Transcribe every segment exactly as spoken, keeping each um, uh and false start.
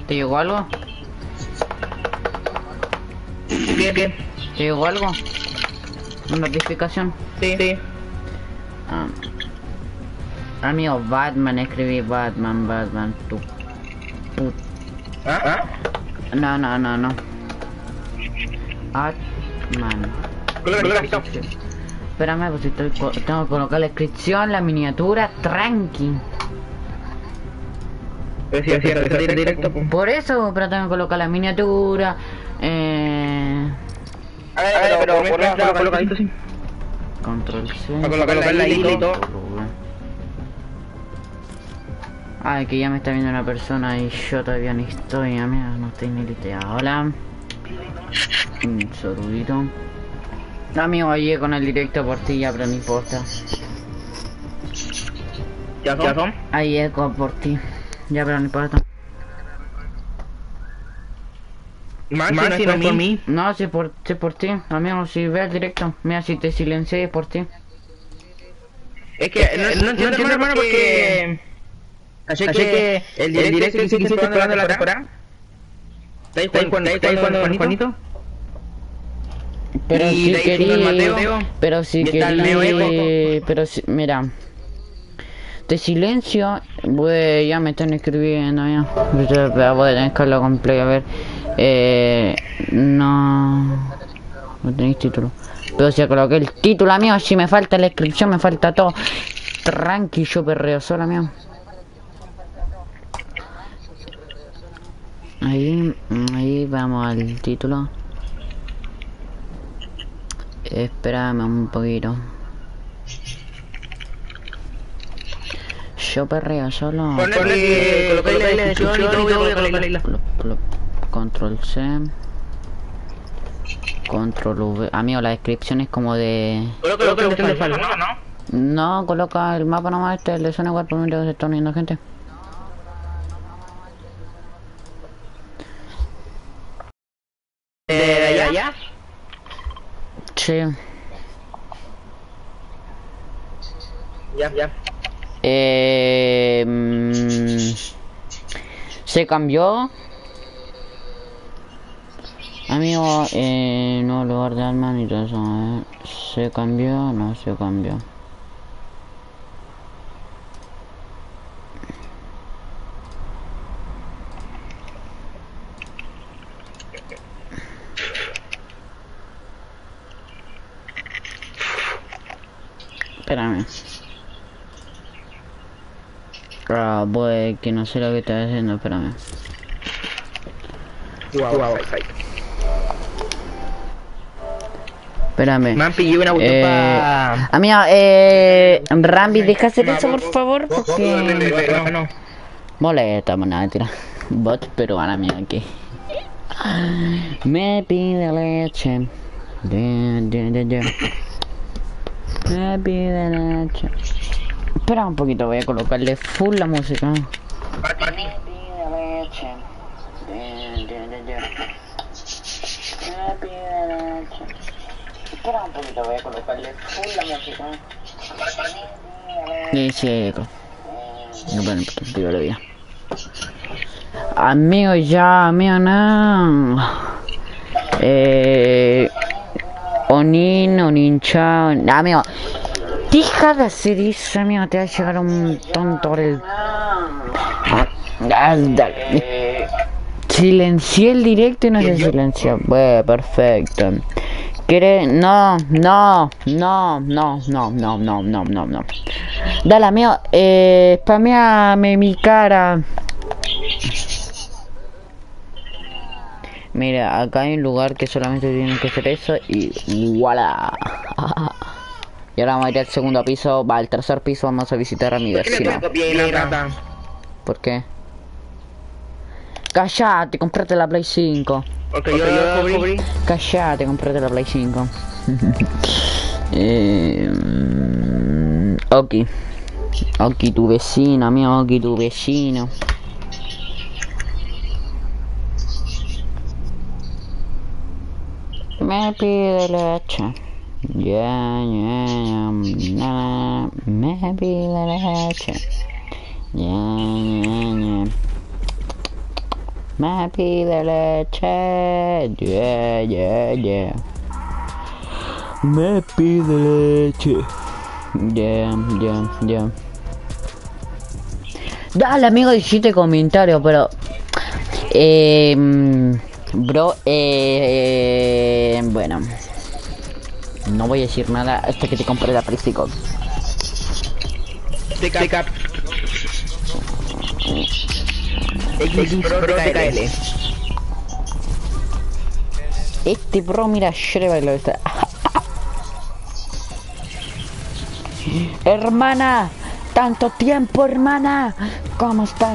¿Te llegó algo? Bien, bien. ¿Te llegó algo? ¿Una notificación? Sí, sí. Ah. Amigo, Batman, escribí Batman, Batman, tú. Put. ¿Ah? ¿Ah? No, no, no, no. Batman. Espérame, pues si estoy co tengo que colocar la descripción, la miniatura, tranqui. Pero si es directo, directo, pues. Por eso, pero tengo que colocar la miniatura. Eh... A ver, pero, pero por ejemplo, colocadito así. Control C. Para colocar la isla y todo. Ay, que ya me está viendo una persona y yo todavía no estoy, amigo, no estoy ni liteado. Hola. Un sorudito. Amigo, llegué con el directo por ti ya, pero no importa. ¿Ya son? ¿Ya son? Ahí eco por ti. Ya, pero no importa. Más, más si no es por mí. No, si por, si por ti, amigo, si ve el directo. Mira, si te silencié es por ti. Es que no, no entiendo, hermano, hermano, porque... Así que el directo, el directo que hiciste probando la temporada. ¿Estáis jugando con Juanito? Pero si quería, pero si quería, pero si, mira, te silencio, voy, ya me están escribiendo ya, voy a tener que hablar con Play, a ver, eh, no, no tenéis título, pero si coloqué el título, amigo, si me falta la inscripción, me falta todo, tranqui, yo perreo solo, amigo. Ahí, ahí vamos al título. Espérame un poquito. Yo perreo solo. Ponle la descripción y todo, voy a colocar la isla. Control C. Control V. Amigo, la descripción es como de... Coloca la descripción de falso, ¿no? No, coloca el mapa nomás, este, el de zona igual, por mientras se está uniendo gente. ¿De allá? allá? Sí. Ya, ya. Eh, mmm, se cambió. Amigo, eh, no lugar de alma ni todo eso. Eh. Se cambió, no se cambió. Espérame. Ah, voy, que no sé lo que estás haciendo, espérame. Wow, wow. Espérame. Me han pillado una eh, pa... Amiga, eh... Rambi, deja hacer eso, por favor, porque... No. Molesta, nada, mentira. Bot peruana, mía, aquí. Me pide leche. De, de, de, de. Me pide leche. Espera un poquito, voy a colocarle full la música. Me pide leche. De, de, de, de. Me pide leche. Espera un poquito, voy a colocarle full la música. Sí, sí, eco. No, bueno, pues digo la vida. Amigo, ya, amigo, no. Eh. Onin, Onincha. Amigo, deja de hacer eso, amigo. Te va a llegar un tonto por el. Silencié el directo y no se silenció. Bueno, perfecto. ¿Quiere? No, no, no, no, no, no, no, no, no, no. Dale, amigo, eh, spameame mi cara. Mira, acá hay un lugar que solamente tienen que hacer eso y voilà. Y ahora vamos a ir al segundo piso, va al tercer piso, vamos a visitar a mi vecino. ¿Por qué? Callate, comprate la Play cinco. Porque yo lo descubrí. Callate, comprate la Play cinco. eh, Oki. Oki, tu vecino, amigo, Oki, tu vecino. Me pide leche. Ya, ya, ya, me pide leche. Ya, ya, ya. Me pide leche. Yeah, yeah, yeah. Me pide leche. Yeah, yeah, yeah. Dale, amigo, dijiste comentarios, pero... Eh... Bro, eh... Bueno... No voy a decir nada hasta que te compre la Prestico. Pick up. X Pro T K L. Este bro, mira, yo le bailo esta. Hermana, tanto tiempo, hermana. ¿Cómo estás?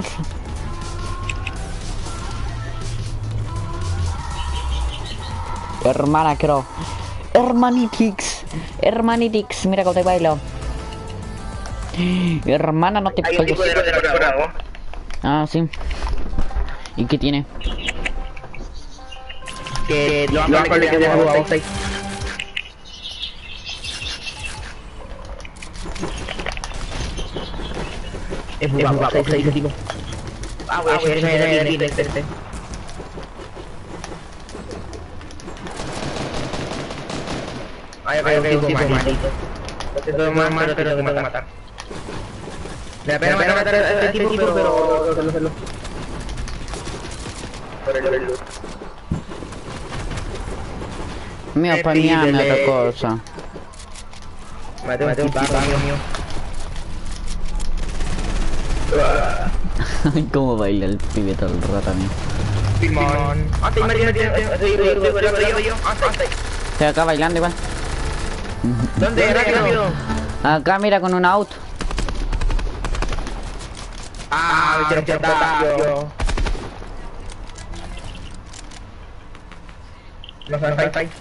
Hermana, creo. Hermanitix. Hermanitix, mira cómo te bailo. Hermana, no te pegues. Ah, sí. ¿Y qué tiene? Que lo hago con el que jugado a seis. Es muy guapo, seis, seis, tipo. Ah, voy a hacer el este. Ay, ok, ok, un tipo malito. Este todo más mal, pero tengo que matar. Me da pena matar a este tipo, pero... Pero... Pero... Mío, pañame otra cosa. Mate un tipazo, amigo mío. ¿Cómo baila el pibe todo el rato, amigo? Simón. Antes, María, Estoy acá bailando igual. ¿Dónde? Rápido. Acá mira con un auto. Ah, me quiero rápido. No sabes, ahí, ahí.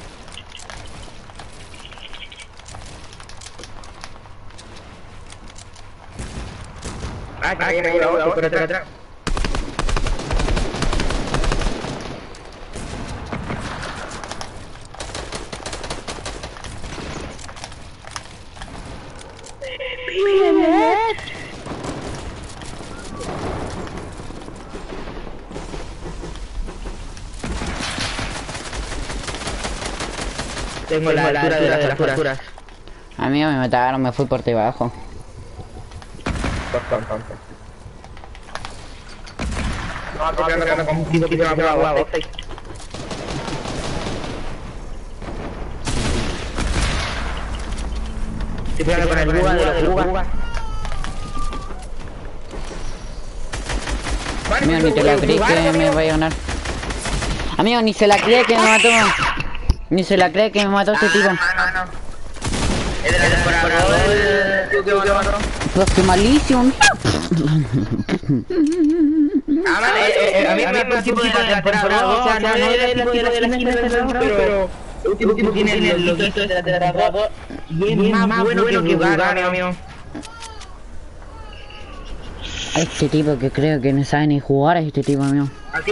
Ah, que viene ahí la auto, pero atrás, atrás. Tengo la altura de las alturas. A mí me mataron, me fui por debajo. No, estoy pegando con un tiro que se me ha pegado. Estoy pegando con el buga de los bugas. Amigo, ni te la creí que me vaya a ganar. Amigo, ni se la cree que me mató. Ni se la cree que me mató este tipo. No, no, no. Es de la temporada del tío que me mató. Pues qué malísimo. Ah, vale, a mí me mató tipo de la temporada dos, o sea, no es el tipo de la esquina del centro, pero el último tiene el loguito de la temporada dos y es más bueno que jugar, amigo. Este tipo que creo que no sabe ni jugar es este tipo, amigo.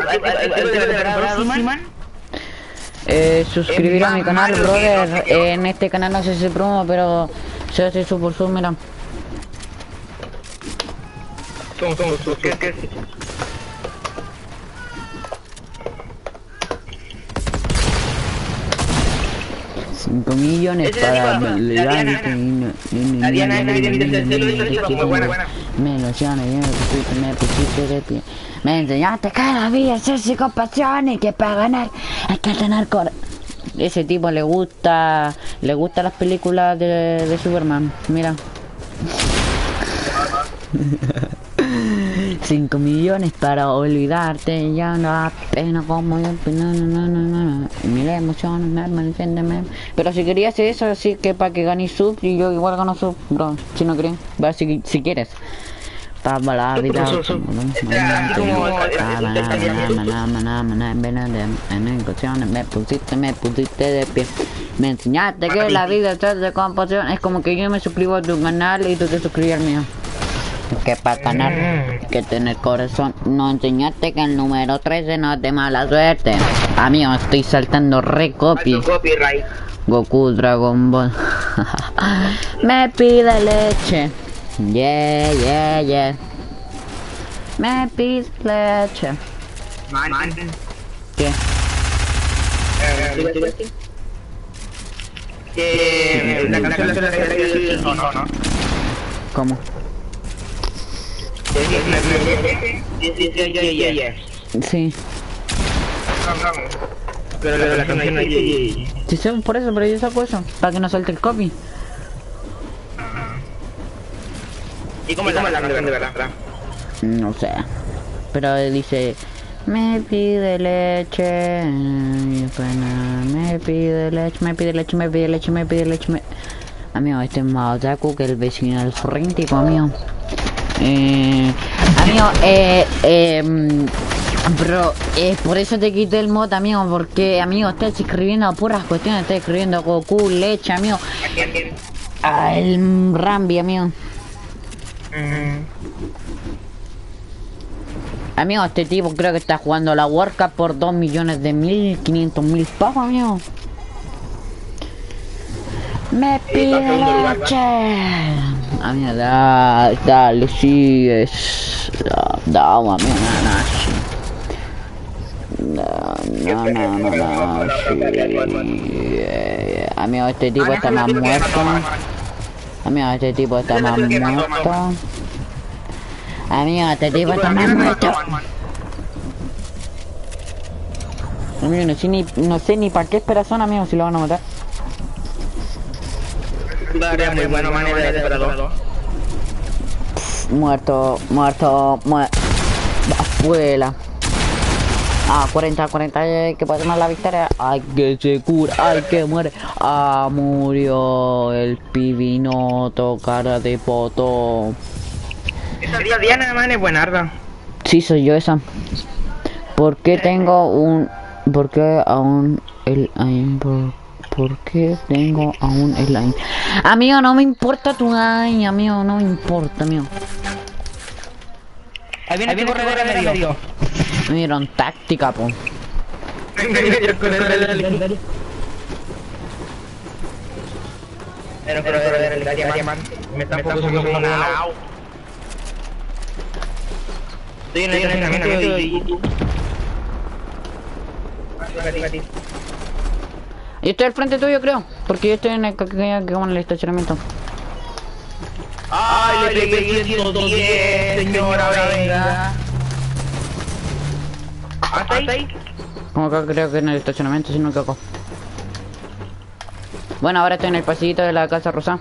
Eh, suscribir a mi canal, brother. En este canal no se hace promo, pero se hace su por su, mira. ¿Qué, qué? cinco millones para la Diana es la que viene del cielo, eso es muy buena, buena. Me ilusiones, me pusiste, me pusiste de pie. Me enseñaste que la vida es así con pasión y que para ganar hay que tener cor... Ese tipo le gusta, le gustan las películas de, de Superman, mira. cinco millones para olvidarte, ya no da pena como yo, no, no, no, no, no. Y mira, emociones, me, me entiéndeme. Pero si querías eso, así que para que ganes sub, y yo igual gano sub, bro, si no creen, va, si, si quieres. Para la vida, me pusiste, me pusiste de pie. Me enseñaste que la vida es de compasión. Es como que yo me suscribo a tu canal y tú te suscribes al mío. Que para ganar, que tener corazón. No enseñaste que el número trece no es de mala suerte. Amigo, estoy saltando re copy. Goku Dragon Ball. Me pide leche. Yeah, yeah, yeah. Me pide leche. ¿Qué? Que la canción la que no, no, no. ¿Cómo? Sí. Pero la canción no hay. Sí, sé, por eso, pero yo saco eso, para que no salte el copy. ¿Y cómo es la canción de verdad? No sé. Pero dice, me pide leche, y después nada, me pide leche, me pide leche, me pide leche, me pide leche, me... Amigo, este es más otaku que el vecino del sorrentico, amigo. Eh... Amigo, eh... eh... Bro, eh, por eso te quité el mod, amigo, porque, amigo, estás escribiendo puras cuestiones, estás escribiendo Goku, leche, amigo. Ah, el Rambi, amigo. Mm. Amigo, este tipo creo que está jugando la World Cup por dos millones de mil quinientos mil pavos, amigo. Me pide leche. Amigo, da, dale, sigues. Da, da, amigo, nada, no, no, no, no, no, sí. Amigo, este tipo está más muerto. Amigo, este tipo está más muerto. Amigo, este tipo está más muerto. Amigo, no sé ni, no sé ni para qué esperazón, amigo, si lo van a matar. Muy buena manera de esperarlo. Muerto, muerto, muerto. Afuera. Ah, cuarenta, cuarenta, hay que pasar la victoria. Ay, que se cura, ay, que muere. Ah, murió el pibinoto, cara de poto. Esa Diana, man, es buenarda. Sí, soy yo esa. ¿Por qué tengo un... ¿Por qué aún el... ¿Por, ¿por qué tengo aún el line? Amigo, no me importa tu line, amigo, no me importa, amigo. Ahí viene el corredor al medio. Me dieron táctica, po. El corredor al medio. Pero pero el área, man. Me está enfocando como una au. Estoy en el entrenamiento y... Yo estoy al frente tuyo, creo. Porque yo estoy en el, en el estacionamiento. Ay, le pegué ciento diez, señora, venga. ¿Hasta ahí? Como acá creo que en el estacionamiento, si no me equivoco. Bueno, ahora estoy en el pasillito de la casa rosa.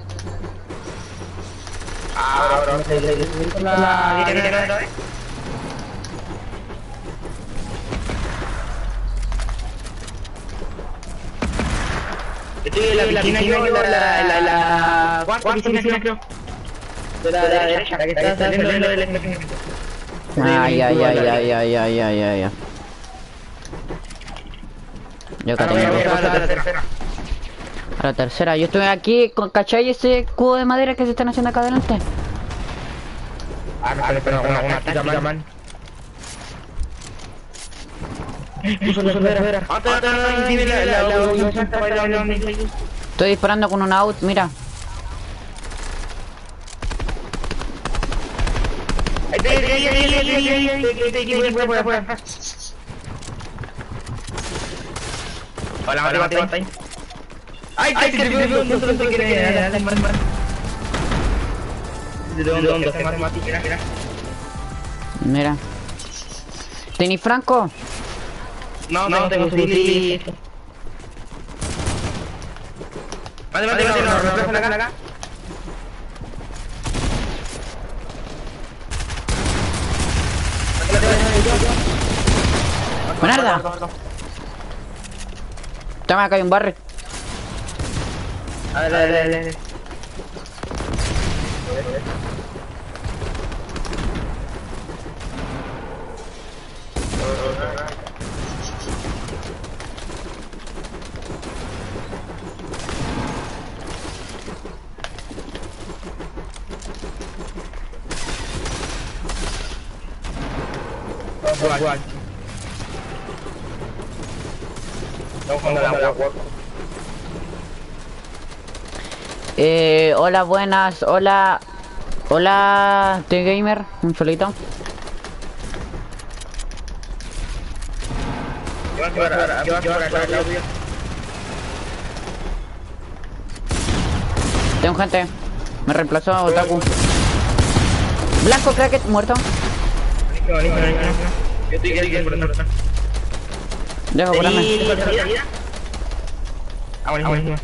Ah, bro, no sé, la directora, ¿eh? Estoy en la piscina, yo en la, la, la cuarta piscina, creo. De la derecha, la que está saliendo del estacionamiento. Ay, ay, ay, ay, ay, ay, ay, ay, ay. Yo acá tengo a la tercera. a la tercera. Yo estoy aquí, con ¿cachai ese cubo de madera que se están haciendo acá adelante? Ah, no, pero una, una táctica, man. Estoy disparando con un out, mira. Hola, mate, mate, mate. Ay, ay, que te veo, no te quiere dar, man, man. ¿De dónde, dónde, mate, mate, mira, mira. Mira. ¿Tení Franco? No, no tengo fusil. Mate, mate, mate, no, refleja acá. ¡Buenarda! Toma, acá hay un barrio. A ver, a ver, a ver, a ver. Guay. Estamos jugando la World. Eh, hola, buenas, hola. Hola, T-Gamer, un solito. Tengo gente. Me reemplazó a Otaku. Blanco, cracket, muerto. Dejo curarme. Ah, buenísimo.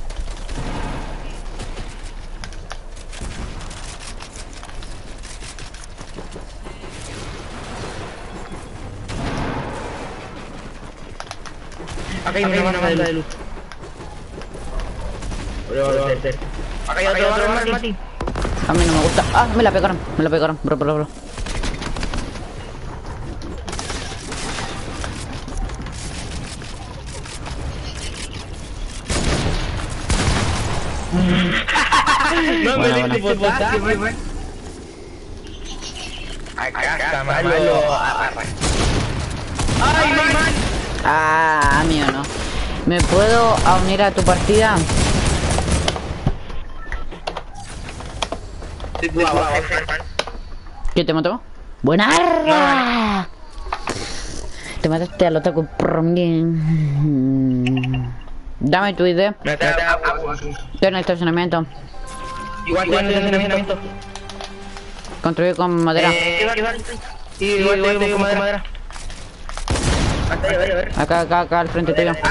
Acá hay una banda de luz. Acá hay otro barro, Mati. A mí no me gusta. Ah, me la pegaron. Me la pegaron. Bro, bro, bro. No me Buena, diste potasio, güey. Acá está malo. Ay, man. Ah, mío no. ¿Me puedo unir a tu partida? ¿Qué te mató? ¡Buena arra! Te mataste al Otaku bien. Dame tu idea. Estoy en el estacionamiento. Igual estoy en el estacionamiento. Construido con madera. Sí, igual estoy con madera. Acá, acá, acá, al frente tuyo.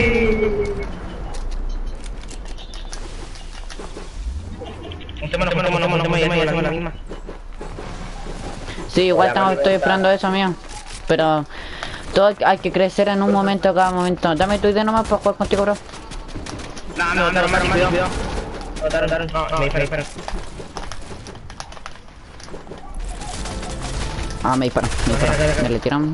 Sí, igual estamos, estoy esperando eso, mío. Pero todo hay que crecer en un momento, cada momento. Dame tu idea nomás para jugar contigo, bro. No, me botaron más rápido. Me botaron, no, no, me disparan. Ah, me disparan, me disparan. Me le tiran.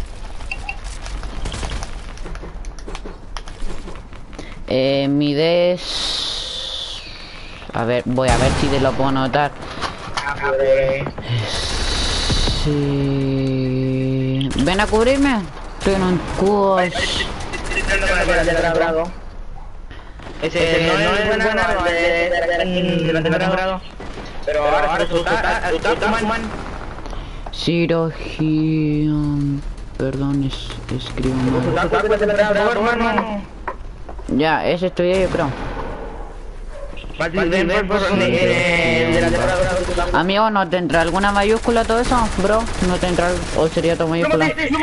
Eh, mi D es... A ver, voy a ver si te lo puedo notar. Sí... Ven a cubrirme. Estoy en un cubo. Ese no es buena grado, de tercer grado. Pero ahora resulta, man. Cirugía... Perdón, es, escribo mal. Ya, ese estoy ahí, pero... Amigo, ¿no tendrá alguna mayúscula todo eso, bro? ¿No tendrá, o sería todo mayúscula?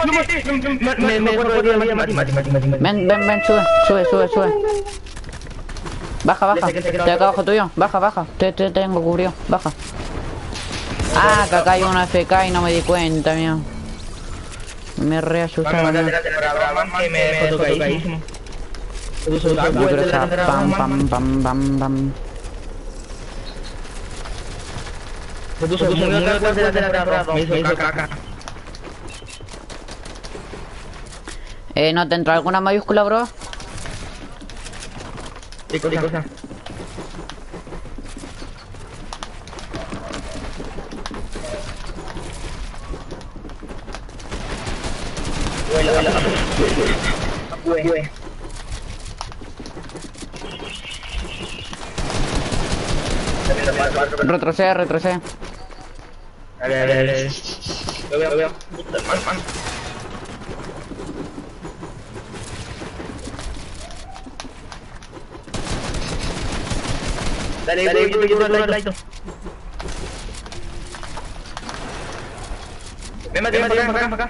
Ven, ven, ven, sube, sube, sube, sube. Baja, baja, estoy acá abajo tuyo, baja, baja, te, te tengo cubrido, baja. Ah, que acá hay una F K y no me di cuenta, mío. Me re asustaba. Yo creo que sea pam, pam, pam, pam, pam. Se puso muy otra de la temporada, me hizo caca. Eh, ¿no tendrá alguna mayúscula, bro? ¿Qué cosa? ¿Qué cosa? Vuela, vuela. Vuela. Retrocede, retrocede. Dale, dale, dale. Lo veo, lo veo. Man, man. Dale, dale, yo te quiero el light. Ven, ven, ven, ven, ven, acá.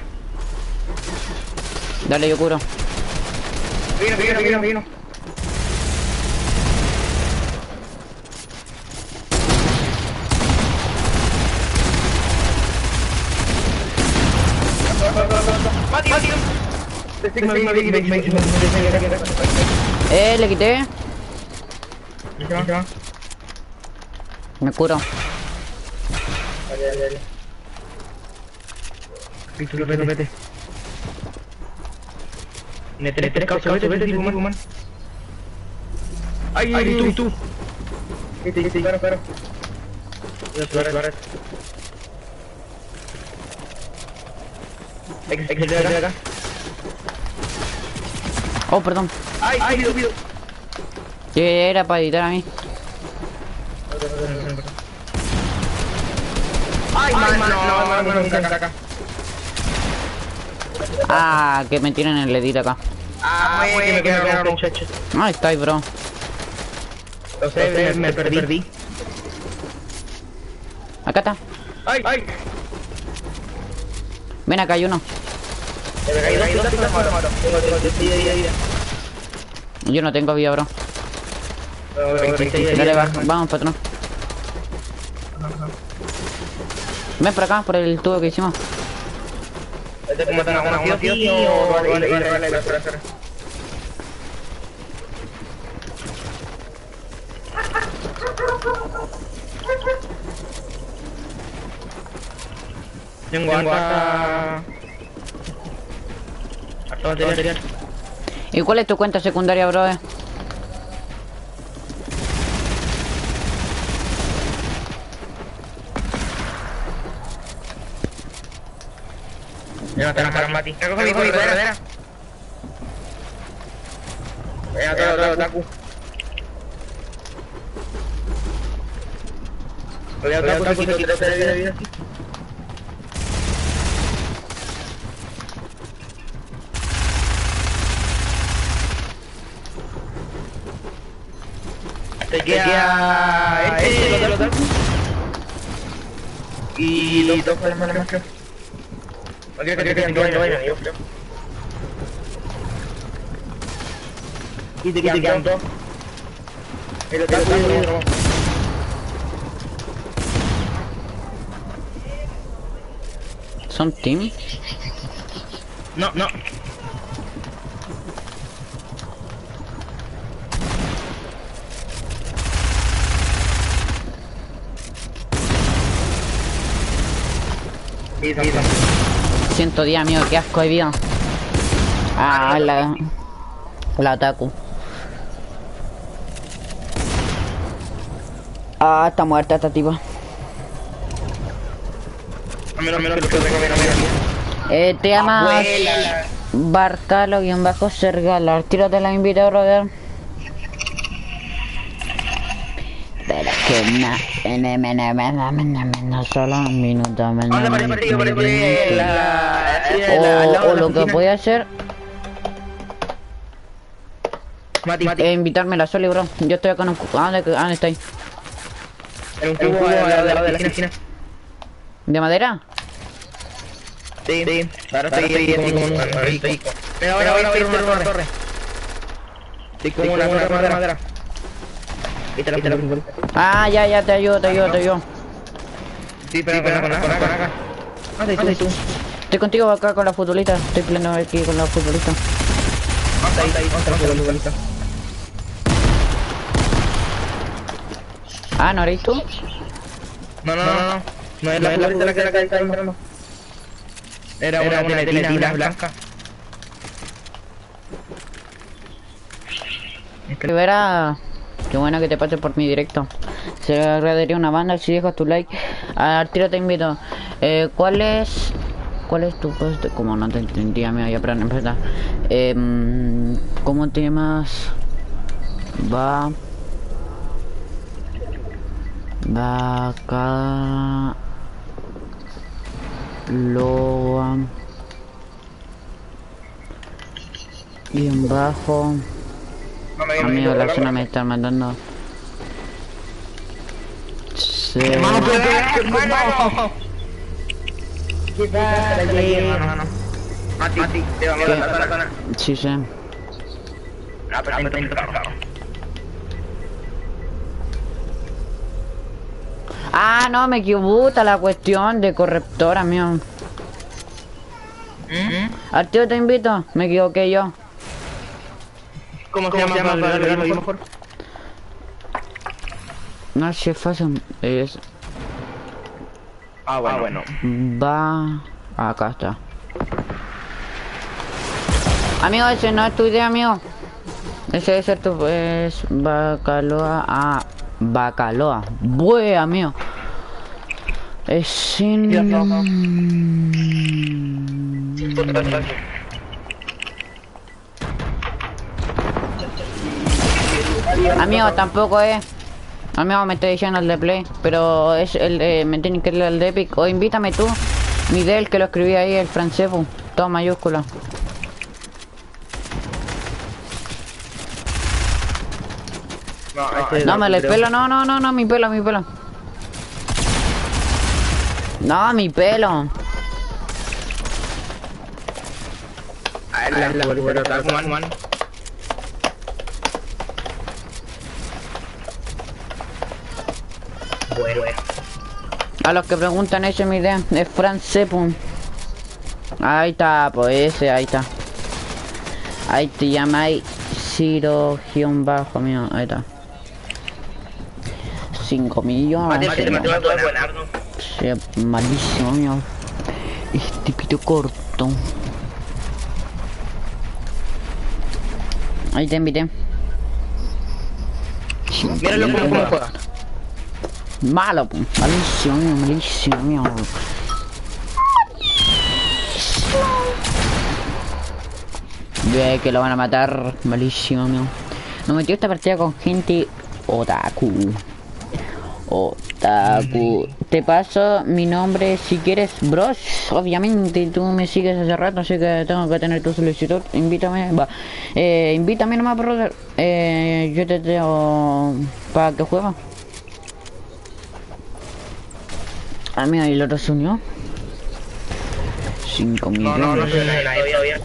Dale, yo curo. Vino, vino, vino, vino. Mati, Mati. Eh, le quité. Me curo. Dale, dale, dale. Vete, vete, vete. Me tenés tres causas, vete, vete, tipo, man. Ay, ay, tú, tú. Vete, vete, claro, claro. Hay que salir de acá. Oh, perdón. Ay, ay, subido. Que era para editar a mí. Ay, man, no, no, no, no, acá. Ah, que me tiran el edit acá. Ah, güey, que me quedaron muchachos. Ahí está, ahí, bro. Lo sé, me, me perdí. perdí. Acá está. ¡Ay, ay! Ven acá, hay uno. Me caí dos pitas, pero muero, muero. Tengo, tengo, vida, vida, vida. Yo no tengo vida, bro. Dale, va, vamos, patrón. Ven por acá, por el tubo que hicimos. ¿Este como están algunos aquí o vale, vale, vale, vale, espera, espera. Tengo hasta... harto material. ¿Y cuál es tu cuenta secundaria, bro? Eh? Ya no te la Mati. Te cojo mi corredera. Venga, todo, todo, Taku. Venga, Taku, Taku, se quita de vida, vida. Te queda este, lo Taku. Y dos dos para más que. Ok, que te quedan dos, dos, yo creo. Y te quedan dos. Pero te quedan dos. ¿Son team? No, no. ciento diez, amigo, qué asco de vida. Ah, la... La Taku. Ah, está muerta esta tipa. Eh, te llamas... Barcalo-Bajo Sergala. Tiro te la invito, brother. Pero que no, no, no, no, no, no, solo un minuto. O lo que voy a hacer es invitarme a la Soli, bro. Yo estoy acá en un cubo. ¿Dónde, dónde estoy? En un cubo al lado de la esquina. ¿De madera? Sí, sí. Ahora estoy en un rico. Mira, ahora voy a ir por una torre. Estoy como una torre de madera. Ah, ya, ya, te ayudo, te ayudo, te ayudo. Sí, pero por acá, por acá. Ah, estoy tú. Estoy contigo acá con la futbolista. Estoy pleno aquí con la futbolista. Ahí, ahí, ahí, la futbolista. Ah, ¿no eres tú? No, no, no, no. No es la futbolista la que la está entrando. Era una teletina blanca. Rivera, qué bueno que te pases por mi directo. Se agradecería una banda si dejas tu like. Al tiro te invito. Eh, ¿Cuál es? ¿Cuál es tu post? Como no te entendía, me voy a aprender, ¿verdad? Eh, ¿Cómo te llamas? Va. Va acá. Loa. Y en bajo. Amigo, la zona me está mandando. Sí. Hermano, hermano. ¿Qué tal? Hermano, Mati, Mati, te vamos a la zona. Sí, sí. Ah, pero me tengo cargado. Ah, no, me equivoca la cuestión de corrector, amigo. Al tío te invito, me equivoqué yo. ¿Cómo se llama para verlo mejor? No, si es fácil, es... Ah, bueno, bueno. Va... Acá está. Amigo, ese no es tu idea, amigo. Ese debe ser tu... es... Bacaloa... Ah... Bacaloa. Bue, amigo. Es sin... Amigo, tampoco es. Amigo, me estoy diciendo el de Play, pero es el de... me tienen que leer el de Epic. O invítame tú, Miguel, que lo escribí ahí, el francés. todo mayúscula. No, este No, me le creo. pelo, no, no, no, no, mi pelo, mi pelo. No, mi pelo. Ah, la, la, pero está man, man. Bueno, bueno. A los que preguntan eso es mi idea, es Fran Sepun. Ahí está, pues ese, ahí está. Ahí te llamáis Ciro guión bajo mío, ahí está. cinco millones. Mate, mate, mate, mate, buena, ¿no? Sí, malísimo mío. Este pito corto. Ahí te invité. Míralo cómo cómo juega. Malo, po. Malísimo mío, malísimo mío. Ve que lo van a matar, malísimo mío. Nos metió esta partida con gente otaku. Otaku. Te paso mi nombre si quieres, bros. Obviamente tú me sigues hace rato, así que tengo que tener tu solicitud. Invítame, va. Eh, invítame nomás, brother. Eh, yo te tengo para que juegue. Ah, mira, y el otro se unió. cinco No, millones. no, no se ve nadie todavía.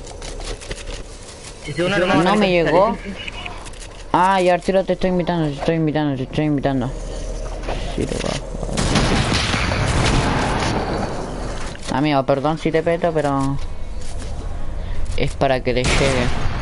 Si se une, No me llegó. Ah, y Arturo te estoy invitando, te estoy invitando, te estoy invitando. Sí, te va. Amigo, perdón si te peto, pero es para que te llegue.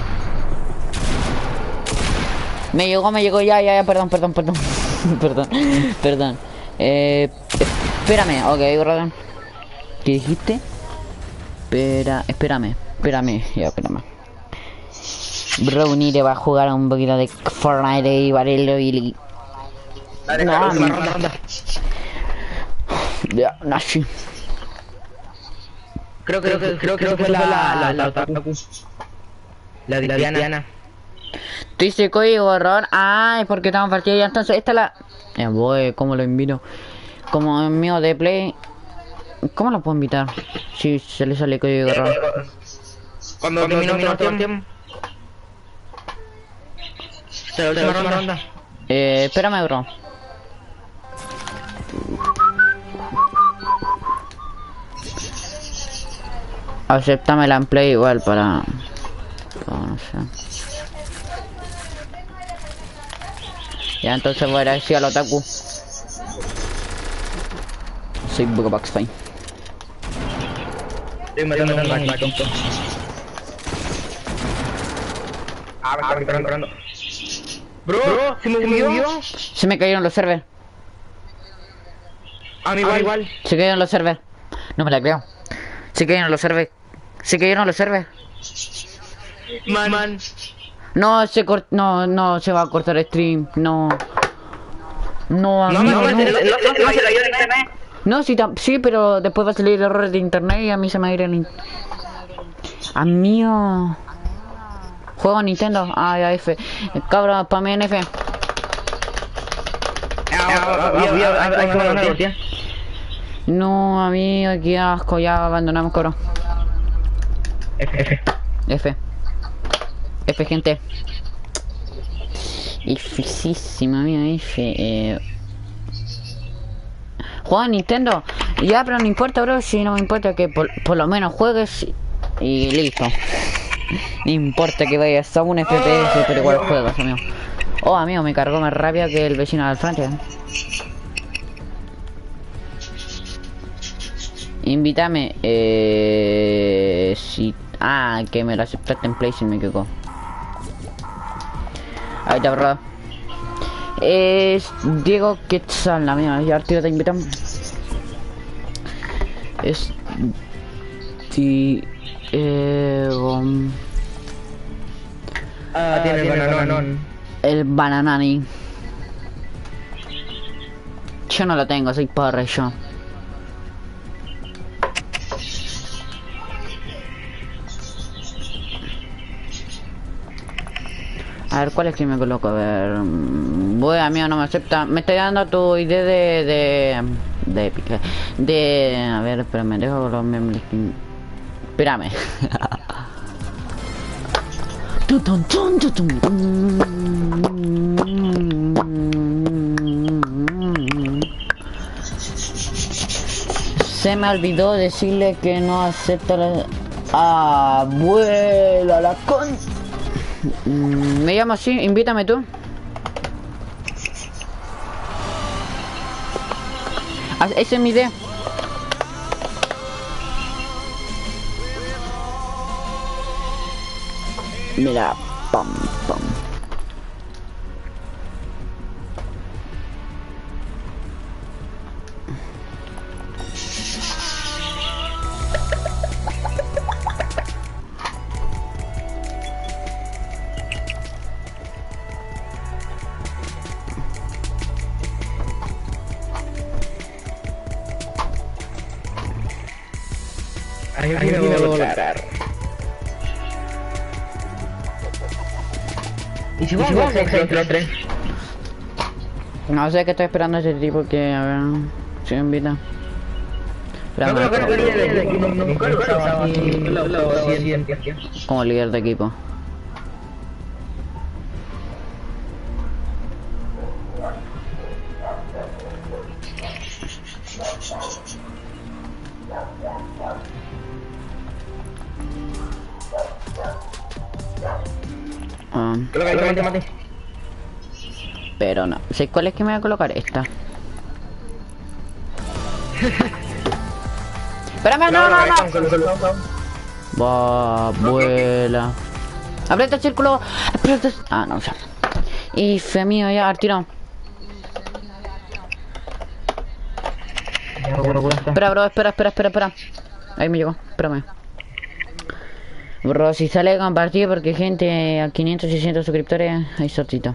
Me llegó, me llegó, ya, ya, ya, perdón, perdón, perdón. perdón, perdón. Eh, espérame, ok, perdón. ¿Qué dijiste? Espera, espérame, espérame, ya, espérame. Brownie le va a jugar un poquito de Fortnite y Varelo y... Dale, No, dale, mi- ronda, ronda. Ya, Nashi. Creo que, creo que, creo que fue la, la, la otaku. La Diana. Tú dices código error. Ay, porque estamos partidos ya. Entonces, esta es la... Eh, voy, ¿cómo lo invito? Como es mío de play. ¿Cómo lo puedo invitar? Si se le sale código error. Cuando terminó el tiempo. La última ronda. Eh, espérame, bro. Aceptame la en play igual para... para no sé. Ya, entonces voy a decir al otaku. Soy Bugabox Fine. Estoy metiendo un gancho. Ah, me está disparando. Bro, ¿se me movió? Se me cayeron los servers. A mí igual, igual. Se cayeron los servers. No me la creo. Se cayeron los servers. Se cayeron los servers. Man, man. No, se cort... no, no, se va a cortar el stream. No. No, No, amigo, no, no, no. no se cayó el internet. No, sí, tam- sí, pero después va a salir errores de internet y a mí se me va a ir el... in- Amigo. Juego Nintendo. Ah, ya, F. Cabra, pa' mí en F. No, amigo, qué asco. Ya abandonamos, coro. F, F. F. F, gente. Difícilísimo, amigo, F. Eh... Juego de Nintendo. Ya, pero no importa, bro. Si no me importa que por, por lo menos juegues y listo. No importa que vayas a un F P S, pero igual juegas, amigo. Oh, amigo, me cargó más rápido que el vecino del frente. Invítame. Eh... Si... Ah, que me lo aceptaste en Play si me equivoco. Ahí está, bro. Es Diego Quetzal, la mía. Ya Arturo te invitamos. Es Diego. Ah, tiene el bananón. El bananani. Yo no lo tengo, soy pobre yo. A ver, ¿cuál es que me coloco? A ver... Voy, amigo, no me acepta. Me estoy dando tu idea de... De... De... De... A ver, espérame, dejo los memes. Espérame. Tutun, tun, tutun, tun. Se me olvidó decirle que no acepta la... Abuela, la con... Me llamo así, invítame tú. Ese es mi idea. Mira, pam, pam. Ahí me voy a colocar. ¿Y si vamos a hacer los tres? No sé qué estoy esperando a ese tipo que, a ver, si me invita. Espérame, como líder de equipo. Ah. Pero no, sé cuál es que me voy a colocar esta. Espérame, no, no, no. Va, abuela. Aprieta el círculo. Aprieta. Ah, no, ya. Y fe mío, ya, al tirón. Espera, bro, espera, espera, espera, espera. Ahí me llegó, espérame. Bro, si sale a compartir porque gente a quinientos, seiscientos suscriptores hay sortito.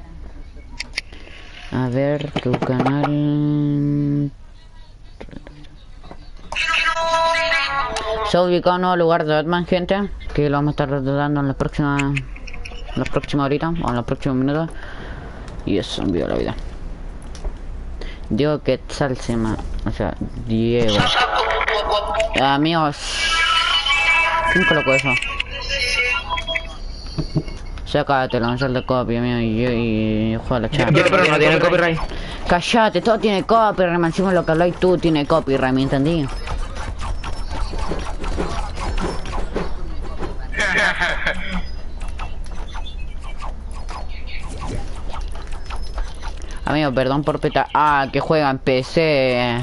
A ver, tu canal... Se ha ubicado un nuevo lugar de Batman, gente, que lo vamos a estar dando en las próximas... En las próximas horitas, o en los próximos minutos. Y eso, envío la vida. Diego Quetzal se llama... O sea, Diego... Amigos... ¿Quién colocó eso? Sácate, lanzar de copia, amigo, y, y, y juega la chat. Yo pero no tiene copyright. Callate, todo tiene copyright, encima lo que habláis tú tiene copyright, ¿me entendí? Amigo, perdón por peta. Ah, que juega en P C.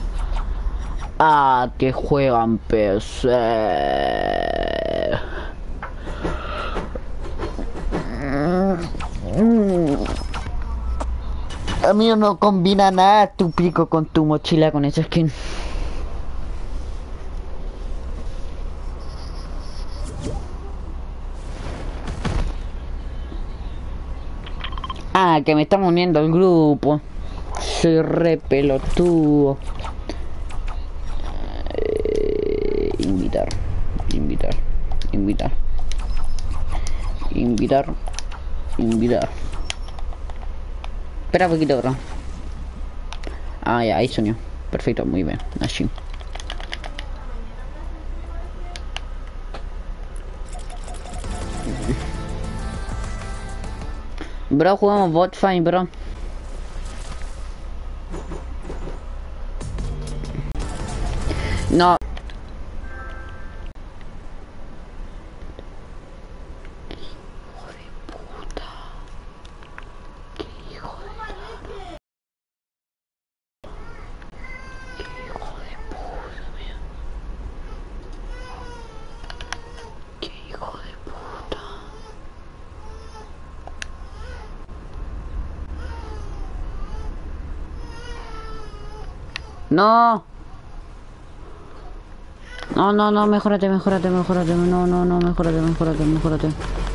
Ah, que juega en P C. Amigo, no combina nada tu pico con tu mochila con esa skin. Ah, que me estamos uniendo al grupo. Soy re pelotudo. Eh, invitar, invitar, invitar, invitar, invitar. Espera un poquito, bro. Ah, ya, ahí sonió. Perfecto, muy bien. Así. Bro, jugamos bot fight, bro. No. No. No, no, no, mejórate, mejórate, mejórate. No, no, no, mejórate, mejórate, mejórate.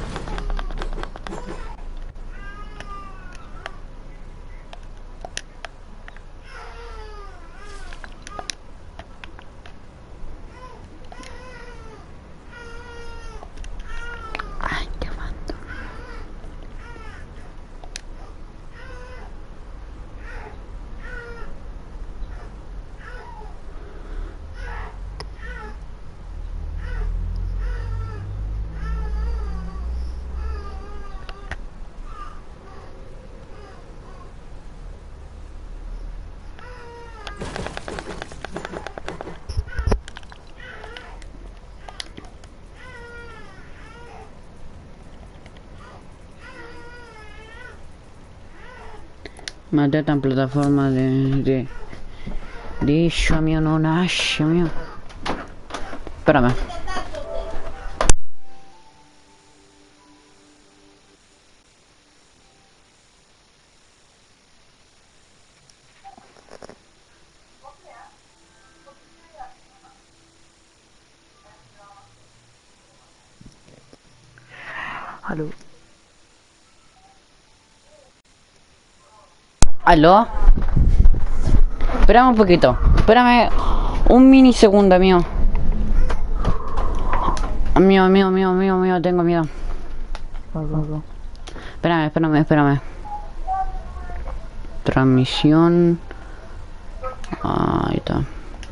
Ay, qué mando. Maté en plataforma de... de... Dicho, amigo, no, Nash, amigo. Espérame. Aló. ¿Aló? Espérame un poquito. Espérame un minisegundo, amigo. Amigo, amigo, amigo, amigo, amigo, tengo miedo. Espérame, espérame, espérame. Transmisión. Ahí está.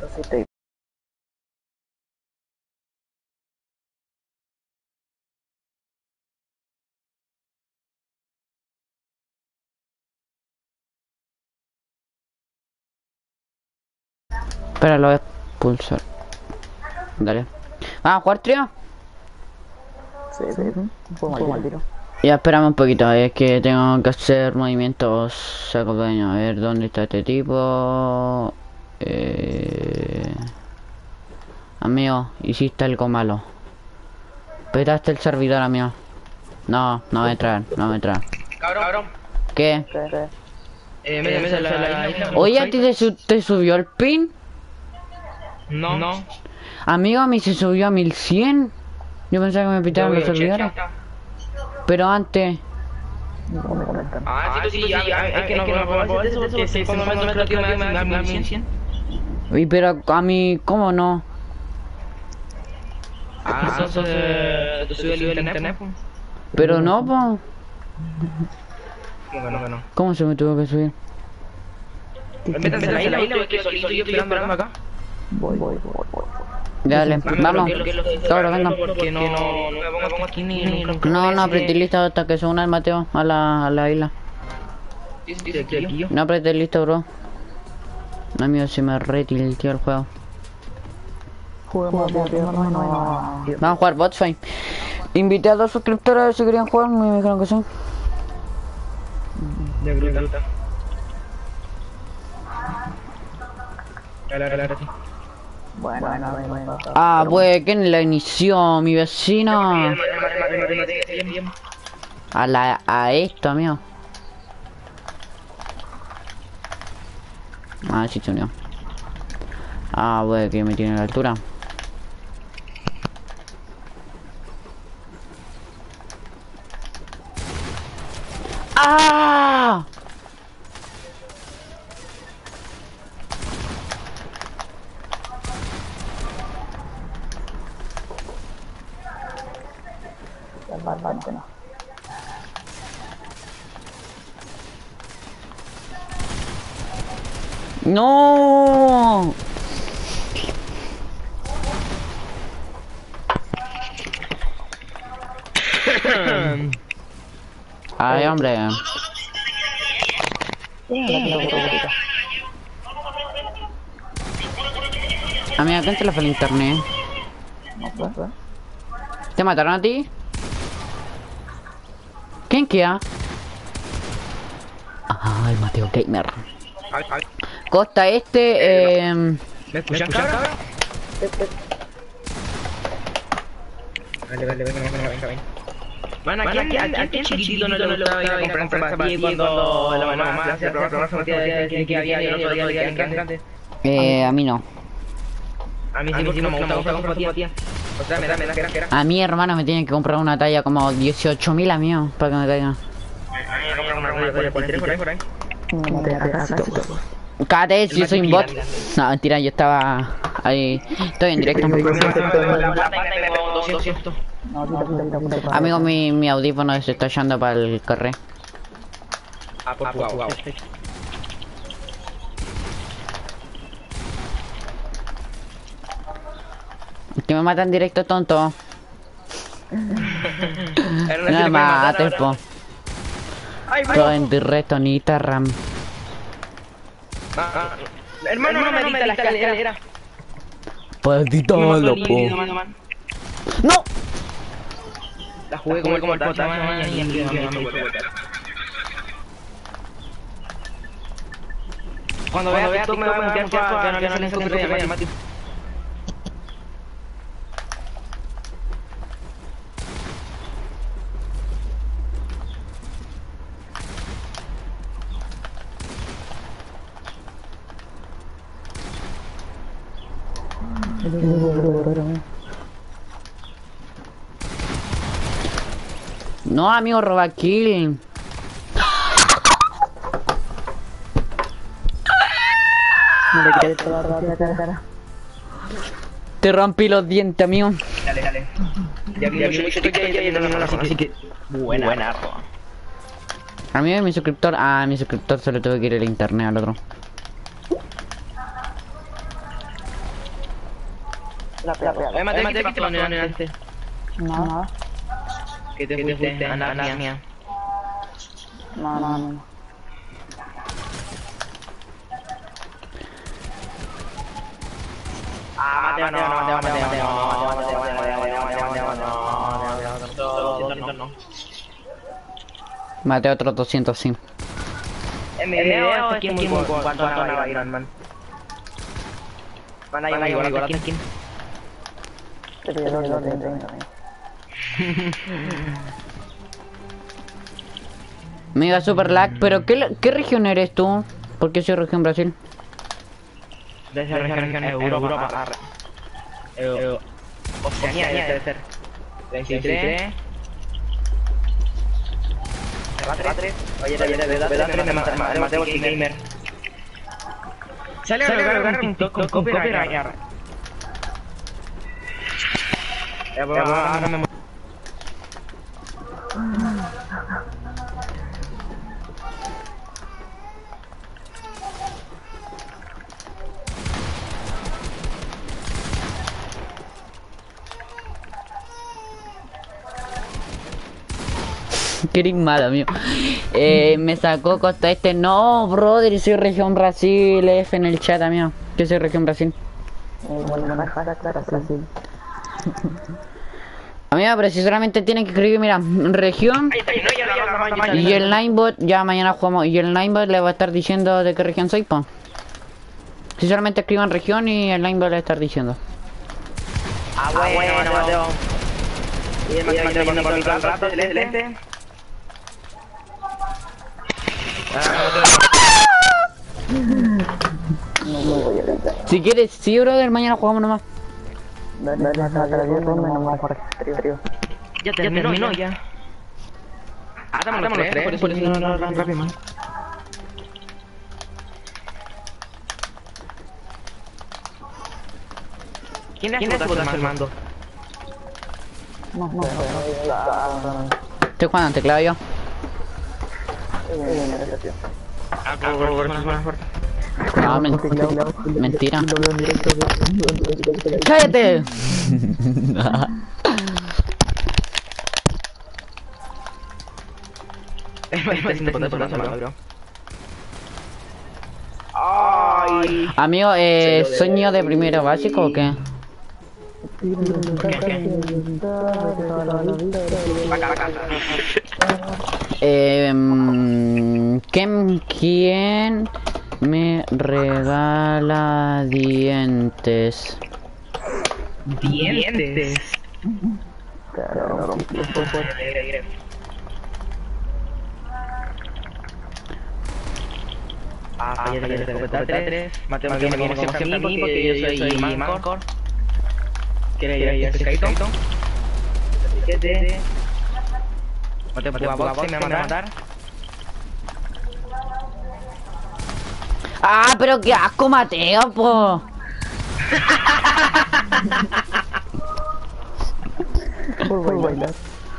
Espera, lo voy a pulsar. Dale. ¿Vamos a jugar trío? Sí, sí, un mal tiro. Ya, espérame un poquito, es que tengo que hacer movimientos sacopeños. A ver, ¿dónde está este tipo? Eh... Amigo, hiciste algo malo. Petaste el servidor, amigo. No, no va a entrar, no va a entrar. Cabrón, cabrón. ¿Qué? Eh, me, me, la, la isla. Oye, ¿a ti te, su te subió el pin? No. No. Amigo, a mí se subió a mil cien. Yo pensaba que me pitaron los servidores. Pero antes... Ah, sí, sí, ya, es que no puedo hacer eso porque si cuando me meto aquí me da mil cien. Y pero a mí, ¿cómo no? Ah, entonces te subió el internet. Pero no, po. ¿Cómo que no, que no? ¿Cómo se me tuvo que subir? Métanse en la isla, yo estoy solito, yo esperando acá. Voy, voy, voy, voy. Dale, vamos. Cabrón, venga. Porque no, no me pongo aquí ni... No, no apreté listo hasta que se una el Mateo a la, a la isla. No apreté listo, bro. Amigo, se me retilteó el juego. Juguemos de arriba, no, no. Vamos a jugar Botfight. Invité a dos suscriptores a ver si querían jugar, me dijeron que sí. De brutal. Dale, dale, dale. Bueno, bueno, bueno. Ah, pues, ¿quién la inició? Mi vecino. A la, a esto, amigo. Ah, sí se unió. Ah, pues, que me tiene a la altura. ¡Ah! Bastante, no. ¡No! Ay, hombre. Amiga, ¿quién te la fue el internet? No sé. ¿Te mataron a ti? ¿Quién queda? Ah, el Mateo Gamer. Costa este, eh... ¿Me escuchan, cabrón? Vale, vale, venga, venga, venga, venga. Bueno, aquí, aquí, aquí, aquí, chiquitito no le gustaba ir a comprar en zapatilla cuando la mamá hacía probar probar zapatillas de que había y el otro día de que grande. Eh, a mí no. A mí sí, porque no me gusta comprar zapatillas. O sea, me da, me da, que era. A mi hermano me tiene que comprar una talla como dieciocho mil a mí, para que me caiga. A mí me comprar una talla de cuarenta y tres por ahí, por ahí. No te hagas casi todo. Cállate, si yo soy un bot. No, mentira, yo estaba ahí. Estoy en directo. Amigo, mi, mi audífono se está yendo para el correo. Ah, pues, wow, wow. Que me matan directo, tonto. No me mates, po. Todo en directo, ni ram. Hermano, no me dita la escalera. Pues edítalo, po. ¡No! La jugué como el potaje y Cuando veas que tú me vas a mutear, que no le salen copyright a Mati. No, amigo, roba kill. Te rompí los dientes, amigo. Dale, dale. Ya vi mucho que ya no la así que buena. Buena. A mí mi suscriptor, ah, mi suscriptor se le tuve que ir el internet al otro. La pega, pega. Eh, Mateo, ¿qué te pasó antes? Nada. Que te fuiste a Narnia. No, no, no. Ah, Mateo, no, Mateo, Mateo, Mateo, Mateo, Mateo, Mateo, no. Mateo otro doscientos, sí. En mi video es que muy cuanto a Iron Man. Van a ir a igual a skin. Mega super lag, pero ¿qué, ¿qué región eres tú? ¿Por qué soy región Brasil? De esa región Europa. Oceanía debe ser. veintitrés. tres. Oye, me maté por gamer. Sale a lograr un copyright. Ahora me Qué mal, amigo. Eh, me sacó Costa Este. No, brother, soy región Brasil. F en el chat, amigo. Yo soy región Brasil. Amiga, pero si solamente tienen que escribir, mira, región. Y el Ninebot, ya mañana jugamos. Y el Ninebot le va a estar diciendo de qué región soy, po. Si solamente escriban región y el Ninebot le va a estar diciendo. Ah, bueno, Mateo. Y el Mateo pone por mi rato, celeste. Si quieres, sí, brother, mañana jugamos nomás. Ya terminó, ya. Ah, estamos los tres, por eso no lo dan rápido, man. ¿Quién es el botazo al mando? No, no, Estoy jugando en teclado yo. Ah, por favor, por favor. No, men mentira. ¡Cállate! Ay. Amigo, eh, ¿sueño de primero básico o qué? Eh, ¿quién, ¿Quién me regala dientes? Dientes. Ah, ya te escopeta tres. Mateo me viene como siempre a mí porque yo soy Mancor. ¿Quiere ir a pescadito? Siete. Mateo, Mateo, Mateo, me va a matar. Ah, pero qué asco, Mateo, po. Por bailar.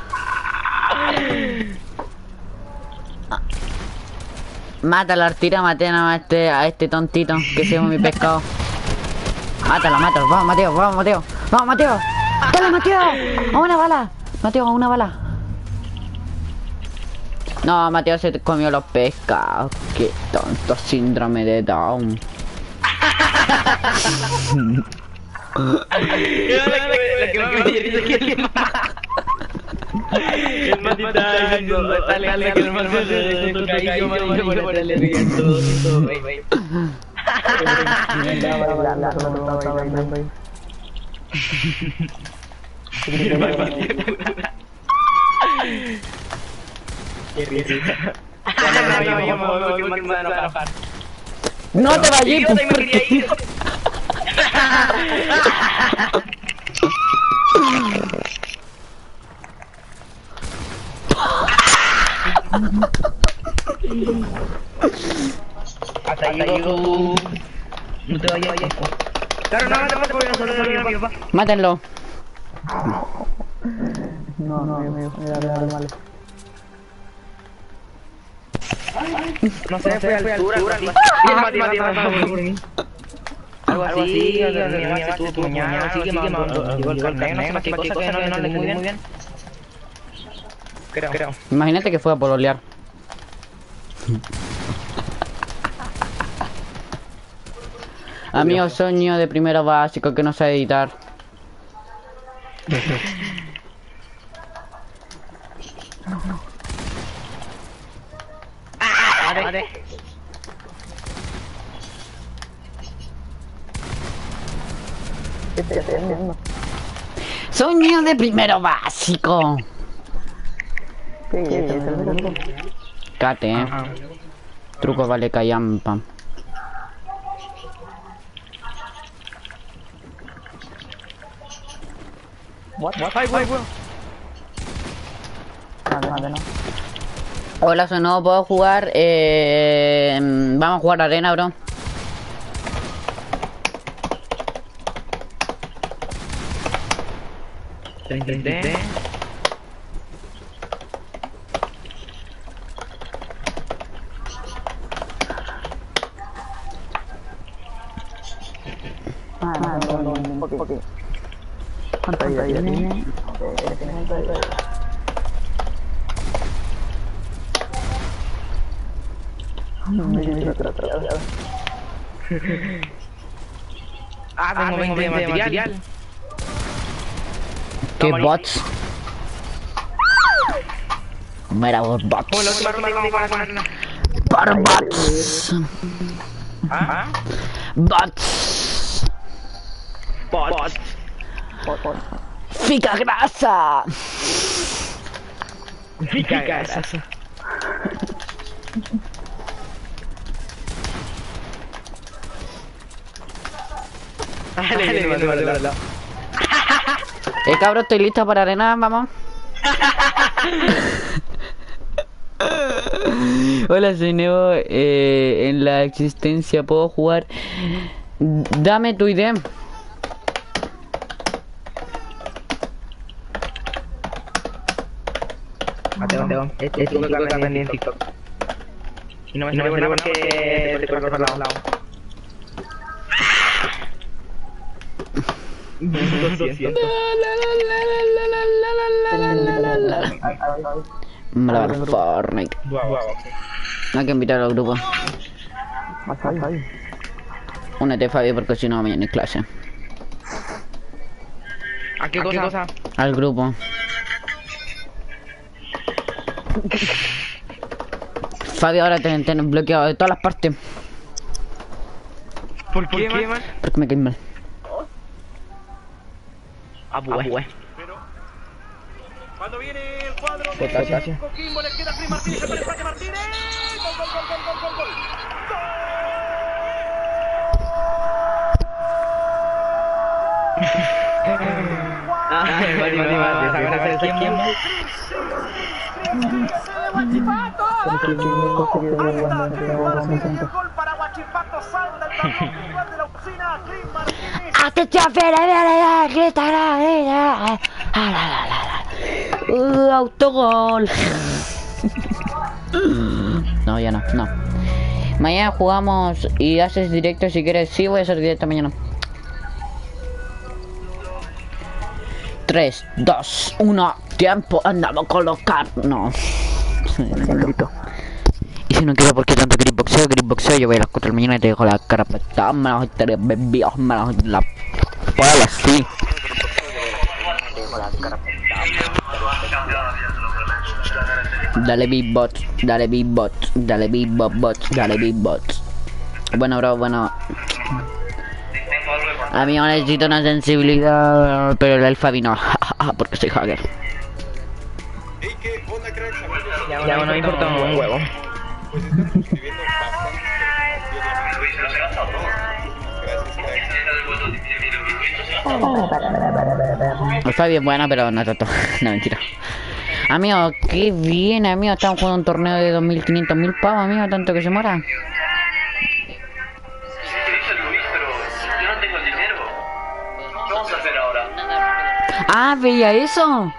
Mátalo, Artira, maté nada más a este, a este tontito que se llama mi pescado. Mátalo, mátalo, vamos, Mateo, vamos, Mateo. Vamos, Mateo. Dale, Mateo. A una bala. Mateo, a una bala. No, Mateo se comió los pescados. Qué tonto, síndrome de Down. El Mati está diciendo, está legal que el Mati se con tu cariño, Mati, por ponerle río todo, todo, wey, wey. No te vayas, yo me quería ir. Hasta ahí llegó. No te vayas, vayas. Claro, no, no, no, no, solo de mi papá. Mátenlo. No, no, amigo, mira, mira, vale. No sé, fue altura, algo así. Mati, Mati, Mati, algo así, mi mamá se tuvo puñal, así que me mandó el carnet, no sé más qué cosa, que no le entendí muy bien. Creo, creo. Imagínate que fue a pololear. Amigo, sueño de primero básico que no sabe editar. Vale. ¿Qué estoy haciendo? Sueño de primero básico. ¿Qué es eso? Cate, eh. Truco vale callampa. What? What? Ay, güey, güey. Vale, vale, no. Hola, soy nuevo, ¿puedo jugar? Eh, vamos a jugar arena, bro. Te intenté. Ah, no, no, no, no, ok, ok. ¿Cuánta vida tiene? Ah, tengo veinte de material. ¿Qué bots? Mira vos, bots. Por bots. ¿Ah? Bots. Bot. Fica grasa. Fica grasa. Dale, dale, dale, dale. Eh, cabrón, estoy listo para arena, vamos. Hola, soy Neo. Eh, en la existencia puedo jugar. Dame tu idea. Mateo, Mateo. Este es un truco que aprendí en TikTok. Y no me sirve bueno porque te corro por lado. Lo siento. Malabar Fortnite. Hay que invitar al grupo. Únete, Fabi, porque si no mañana hay clase. ¿A qué cosa? Al grupo. Fabi, ahora te tienen bloqueado de todas las partes. ¿Por qué, man? Porque me cae mal. Ah, pues. Cuando viene el cuadro de Coquimbo, le queda Cris Martínez, se puede saque Martínez. Gol, gol, gol, gol, gol, gol, gol. Ah, el Mati, Mati, Mati, sacan a hacer ese quién más. Gol para Huachipato, salta el balón igual de la oficina, Cris Martínez. ¡Hasta chafera, grita, grita! Uh, autogol. No, ya no, no. Mañana jugamos y haces directo si quieres. Sí, voy a hacer directo mañana. tres, dos, uno, tiempo, andamos a colocar. No. Y si no quiero porque tanto gripboxeo, gripboxeo, yo voy a las cuatro de la mañana y te dejo la cara petada, me la estaré bebidos, me la la pola así. Dale big bot, dale big bot, dale big bot bot, dale big bot. Bueno, bro, bueno. A mí necesito una sensibilidad, pero el alfa vino, porque soy hacker. Ya, no me importa un huevo. Está bien buena, pero no tanto. No, mentira. Amigo, qué bien, amigo. Estamos jugando un torneo de dos mil quinientos mil pavos, amigo. Tanto que se muera. Ah, ¿veía eso?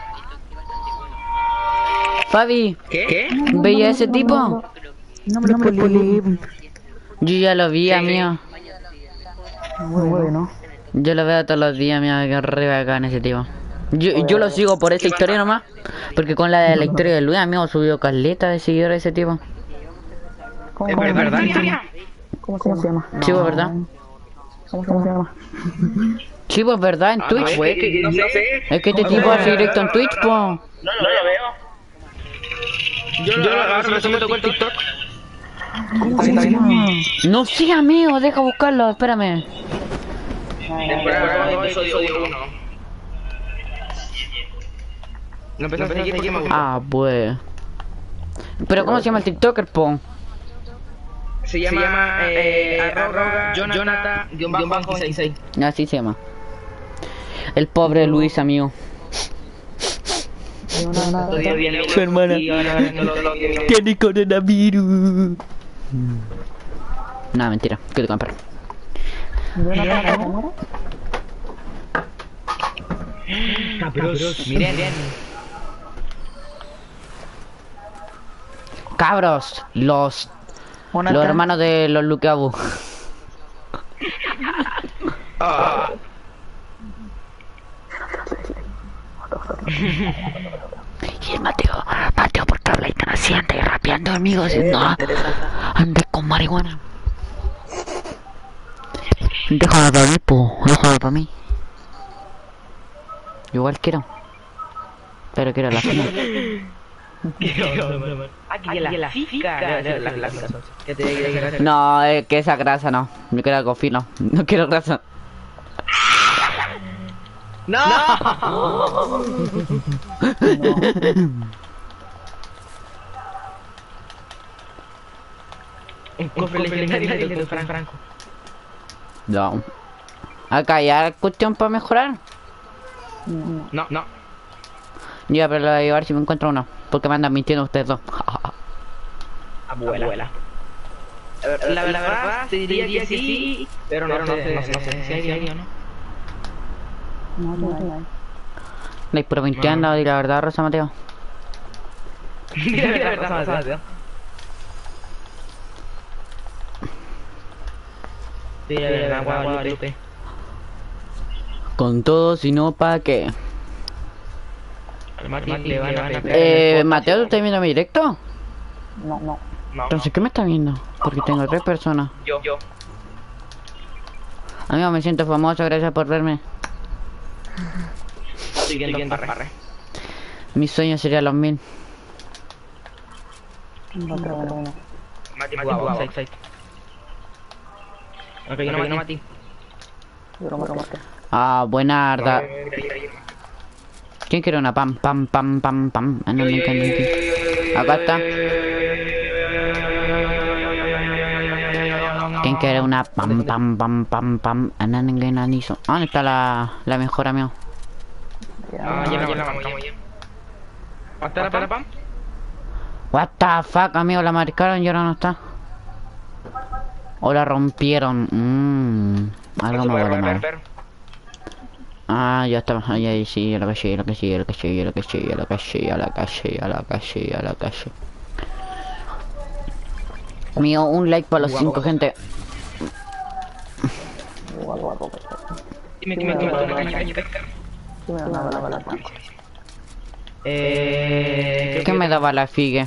Fabi. ¿Qué? ¿Qué? ¿Veía ese tipo? No me lo peleé. Yo ya lo vi, amigo. Muy bueno. Yo lo veo todos los días, amigo. Que re bacán ese tipo. Yo, yo lo sigo por esa historia nomás. Porque con la de la historia de Luis, amigo, subió caleta de seguidores ese tipo. ¿Cómo, ¿Es verdad? ¿Cómo, ¿Cómo se llama? Chivo, ¿verdad? ¿Cómo, ¿Cómo se llama? Chivo, ¿verdad? En Twitch. No, es que, no sé. Es que este tipo hace directo en Twitch, po. No, no lo veo. Yo, yo ahora me me tocó el TikTok. ¿Cómo se llama? No sé, amigo, deja buscarlo, espérame. Temporada episodio uno. No empezó a seguir porque me gustó. Ah, pues. Pero ¿cómo se llama el TikToker, po? Se llama, se llama eh, arroba Jonathan sesenta y seis. Así se llama. El pobre Luis, amigo. Su hermana tiene coronavirus. No, mentira, que te comprar. Cabros, miren, miren. Cabros, los los hermanos de los Lucabu. Ah. Y el Mateo, Mateo, ¿por qué habláis tan así? Andáis rapeando, amigos. No, andáis con marihuana. Déjalo para mí, po, déjalo para mí. Yo igual quiero. Pero quiero la fina. Aquí la fica. No, es que esa grasa no. Yo quiero algo fino. No quiero grasa. ¡No! Un cofre legendario de Franco. No. Acá ya cuestión para mejorar. No, no. Ya, pero lo voy a llevar si me encuentro uno. Porque me andan mintiendo ustedes dos. Abuela. Abuela. La, la verdad, te diría que sí, pero no, pero no, sé, no, sé, no sé si hay o no. No, no, no. ¿Estáis promintiendo y la verdad, Rosa Mateo? La verdad, Rosa Mateo. Sí, la verdad, Guadalupe. Con todo, si no, ¿pa' qué? Al Martín le van a pegar. Eh, Mateo, ¿tú estás viendo mi directo? No, no. No, Entonces, ¿qué me está viendo? Porque tengo tres personas. yo, yo. Amigo, me siento famoso, gracias por verme. Siguiendo parre. Mis sueños serían los mil. No creo que no. Mati, Mati, seis, seis. Ok, yo no Mati. Yo no me maté. Ah, buena arda. ¿Quién quiere una pam, pam, pam, pam, pam? Ah, no, no, no, no. Acá está. ¿Quién quiere una pam, pam, pam, pam, pam? Ah, no, no, no, no, no. ¿Dónde está la, la mejor, amigo? Ah, ya la vamos, ya. ¿Hasta la pam? What the fuck, amigo, la marcaron y ahora no está. O la rompieron. Mmm. Algo me huele mal. Ah, ya está. Ahí, ahí, sí, a la calle, a la calle, a la calle, a la calle, a la calle, a la calle, a la calle, a la calle. Mío, un like para los cinco, gente. Dime que me quedo una cañita. Sí, me da una bala blanca. Eh... ¿Qué me daba la figue?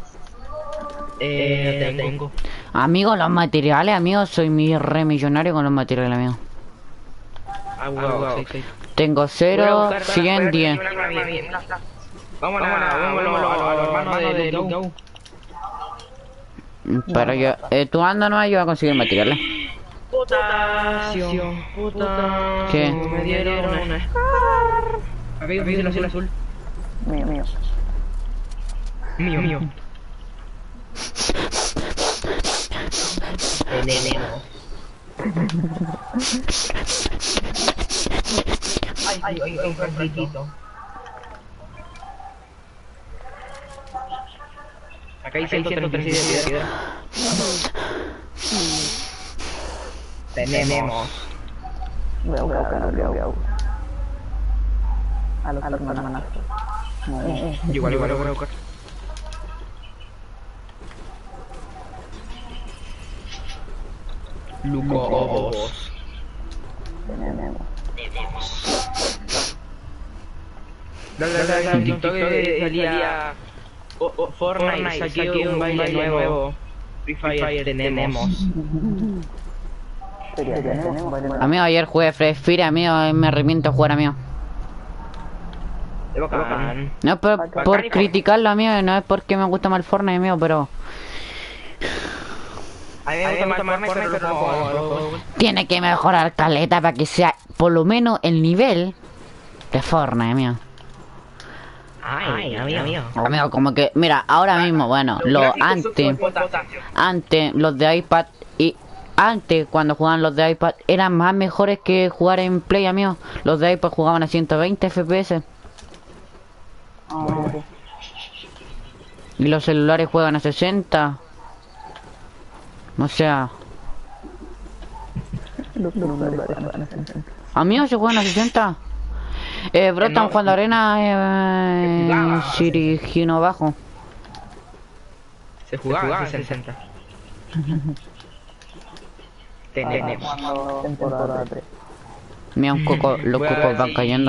Eh... Tengo. Amigo, los materiales, amigo, soy mi re millonario con los materiales, amigo. Ah, wow, sí, sí. Tengo cero, cien, diez. Vamos a la, vamos a los hermanos de Luke. Pero yo, eh, tú anda no yo voy a conseguir materiales. Potasio, potasio. ¿Qué? Me dieron una. Acá hay un cielo azul. Mío, mío. Mío, mío. Veneno. Ay, ay, ay, un cartito. Acá hay ciento treinta y seis de piedra. Tenemos. Voy a buscar, voy a buscar. A los, a los hermanos. Igual, igual, igual, igual. Lucobos. Tenemos. Dale, dale, dale, en TikTok salía Fortnite, saqué un baile nuevo. Free Fire tenemos. Amigo, ayer jugué Free Fire, amigo, me arrepiento de jugar, amigo. Es bacán. No por, por criticarlo, amigo, no es porque me gusta más el Fortnite, amigo, pero... A mí me gusta más Fortnite, pero no juego. Tiene que mejorar caleta para que sea por lo menos el nivel de Fortnite, amigo. Ay, amigo, amigo. Amigo, como que, mira, ahora mismo, bueno, los antes, antes, los de iPad y antes, cuando jugaban los de iPad, eran más mejores que jugar en Play, amigo. Los de iPad jugaban a ciento veinte F P S. Y los celulares juegan a sesenta. O sea... Amigos, se juegan a sesenta. Eh, bro, están jugando arena, eh, Sirigino bajo. Se jugaba a sesenta. Tenemos. Temporada tres. Mira, un coco, los cocos van cayendo.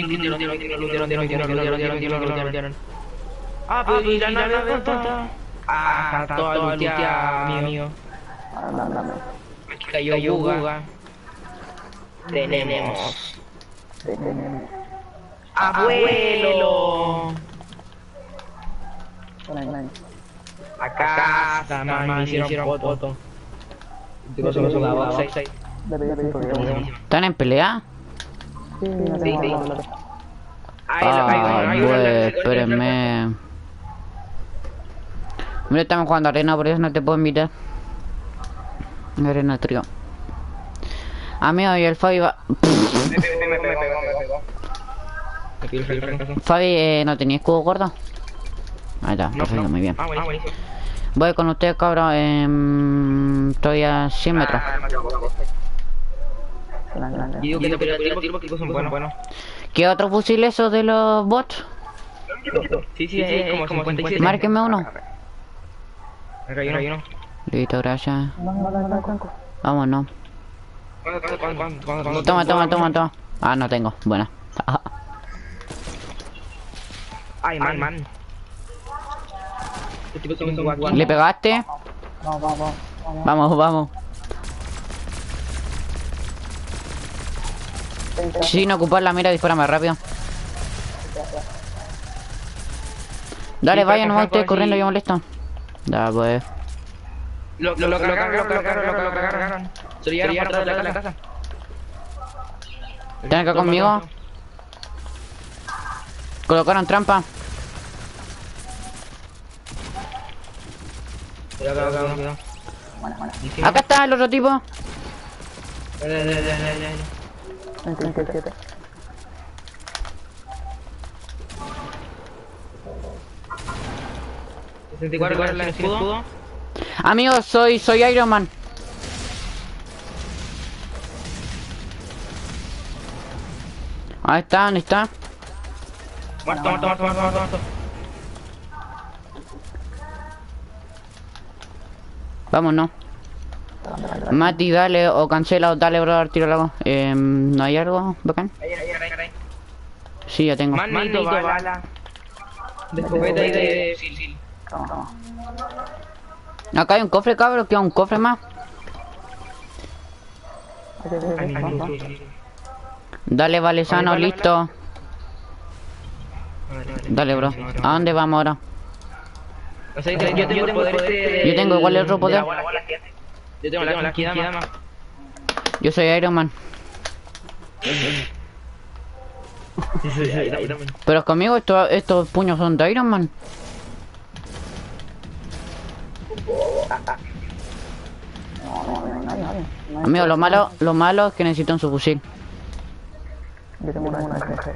Ah, pero y la nave está... Ah, está toda luteada, amigo. Aquí cayó Yuga. Tenemos. Tenemos. ¡Abuelo! Por ahí, por ahí. Acá, man, me hicieron foto. ¿Están en pelea? Sí, no Sí, tengo sí. valor. Ah, pues, espérenme. Mira, estamos jugando arena, por eso no te puedo invitar. Arena trío. Amigo, y el Fabi va... Fabi, eh, ¿no tenía escudo gordo? Ahí está, perfecto, muy bien. Ah, buenísimo. Voy con usted, cabrón. Eh, estoy a cien metros. Y digo que te peleas tiempo porque son buenos. buenos. ¿Qué otro fusil esos de los bots? Sí, sí, es como cincuenta y siete. Márquenme uno. Acá hay uno, hay uno. Listo, gracias. Vámonos. ¿Cuándo, cuándo, cuándo, cuándo, cuándo? Toma, toma, toma, toma. Ah, no tengo. Buena. Ay, man, man. ¿Le pegaste? Vamos, vamos, vamos. Vamos, vamos. Sin ocupar la mira, dispara más rápido. Dale, vayan, no ustedes corriendo, yo molesto. Ya, pues. Lo, lo, lo cagaron, lo cagaron, lo cagaron. Se lo llevaron para atrás de la casa. ¿Están acá conmigo? Colocaron trampa. Cuidado, cuidado, cuidado. Acá está el otro tipo. treinta y siete. sesenta y cuatro, ¿cuál es el escudo? Amigos, soy, soy Iron Man. Ahí está, ¿dónde está? Muerto, muerto, muerto, muerto, muerto. Vámonos. Mati, dale, o cancela, o dale, bro, tiro la voz. Eh, ¿no hay algo bacán? Ahí, ahí, ahí, ahí. Sí, ya tengo. Manito, bala. De escopeta y de... Sí, sí. Toma, toma. Acá hay un cofre, cabrón, queda un cofre más. Sí, sí, sí, Ay, sí, mi toma. luz, sí, sí. Dale, vale, sano, Vale, vale, listo. Dale, bro. ¿A dónde vamos ahora? O sea, yo, yo tengo el poder de... Yo tengo igual el otro poder. Yo tengo la Genkidama. Yo soy Iron Man. Pero conmigo estos, estos puños son de Iron Man. Amigo, lo malo, lo malo es que necesitan su fusil. Yo tengo una S M G.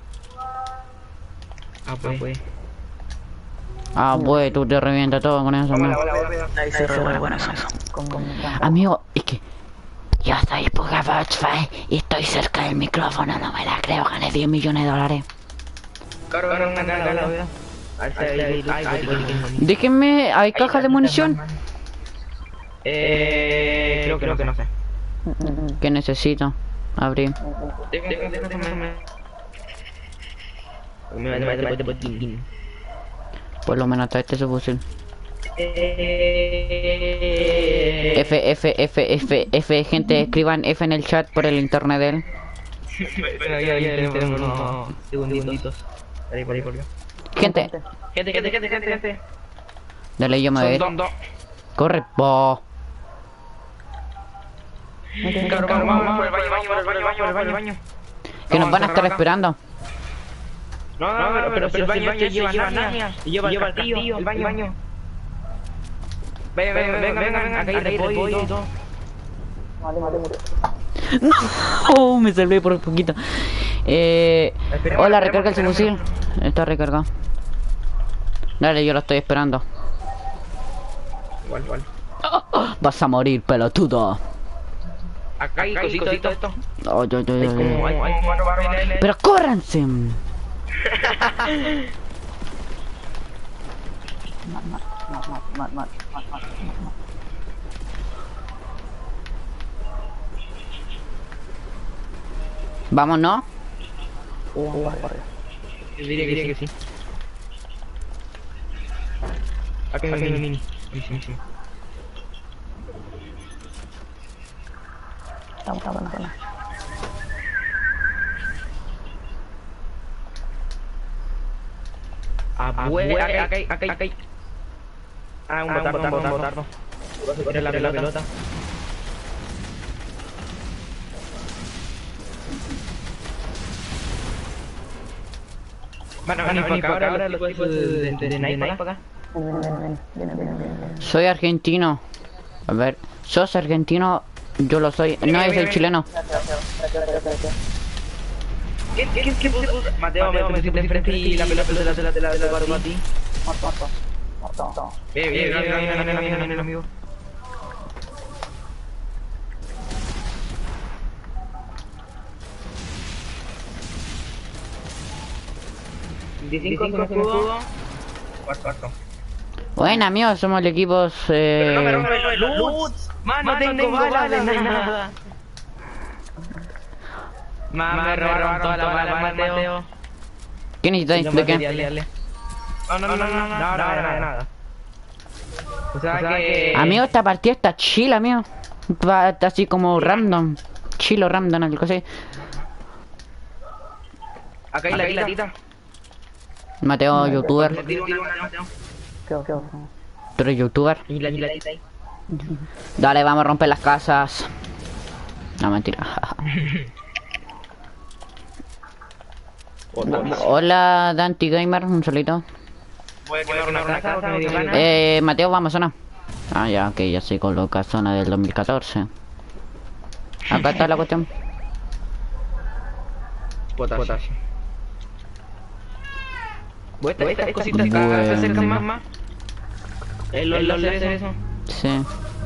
Ah, pues. Ah, pues tú te revientas todo con eso, amigo. Ahí se re bueno eso. Con, con, Amigo, es que yo soy Pugabotsfy y estoy cerca del micrófono, no me la creo, gané diez millones de dólares. Déjenme, ¿hay cajas de munición? Eh, creo, creo que no sé. ¿Qué necesito? Abrir. Por lo menos hasta este su fusil. F, F, F, F, F, gente, escriban F en el chat por el internet de él. Segunditos. Ahí, por ahí, por ahí. Gente, Gente, gente, gente, gente, gente. dale, yo me voy. Son dos. Corre, po. Cabrón, vamos, vamos, por el baño, vamos, por el baño, vamos, por el baño. Que nos van a estar esperando. No, no, pero, pero si el baño este lleva Narnia, y lleva el castillo, el baño. Venga, venga, venga, venga, acá hay repollo y todo. Vale, vale, murió. Oh, me salvé por poquito. Eh, hola, recarga el fusil. Está recargado. Dale, yo lo estoy esperando. Igual, igual. Vas a morir, pelotudo. Acá hay cositos de esto. Oh, yo, yo, yo, yo. Hay como cuatro barriles. Pero córranse. Mat, mat, mat, mat, mat, mat, mat, mat. Vamos, ¿no? Sí, vamos a correr. Yo diría, diría que sí. Acá hay un mini. Sí, sí, sí. Estamos, estamos, estamos. Ah, bueno, acá hay, acá hay, acá hay, acá hay. Ah, un botardo, un botardo, un botardo. Era la pelota. pelota. Van a venir para acá, ahora los tipos de Night para acá. Ven, ven, ven, ven, ven, ven, ven, ven. Soy argentino. A ver, ¿sos argentino? Yo lo soy. No, es el chileno. ¿Qué, qué, qué puso? Mateo, Mateo, me pusiste enfrente y la pelota te la te la te la te la guardo a ti. Muerto, muerto. Muerto. Bien, bien, bien, bien, bien, bien, bien, amigo. veinticinco con escudo. Cuarto, cuarto. Bueno, amigos, somos el equipo. Eh... No me rompen los loots. Man, no tengo balas de nada. Man, me robaron toda la bala, Mateo. ¿Qué necesitáis? ¿De qué? No, no, no, no, no, nada, nada, nada. O sea que... Amigo, esta partida está chill, amigo. Va está así como random. Chill o random, algo así. Acá hay la guitarrita. Mateo, youtuber. ¿Qué, qué, qué? Tú eres youtuber. Y la guitarrita ahí. Dale, vamos a romper las casas. No, mentira. Hola, Dante Gamer, un solito. Voy a quemar una casa porque me dio ganas. Eh, Mateo, vamos a zona. Ah, ya, ok, ya se coloca zona del dos mil catorce. Acá está la cuestión. Potasio. Estas, estas cositas acá se acercan más, más. ¿El los láseres eso? Sí.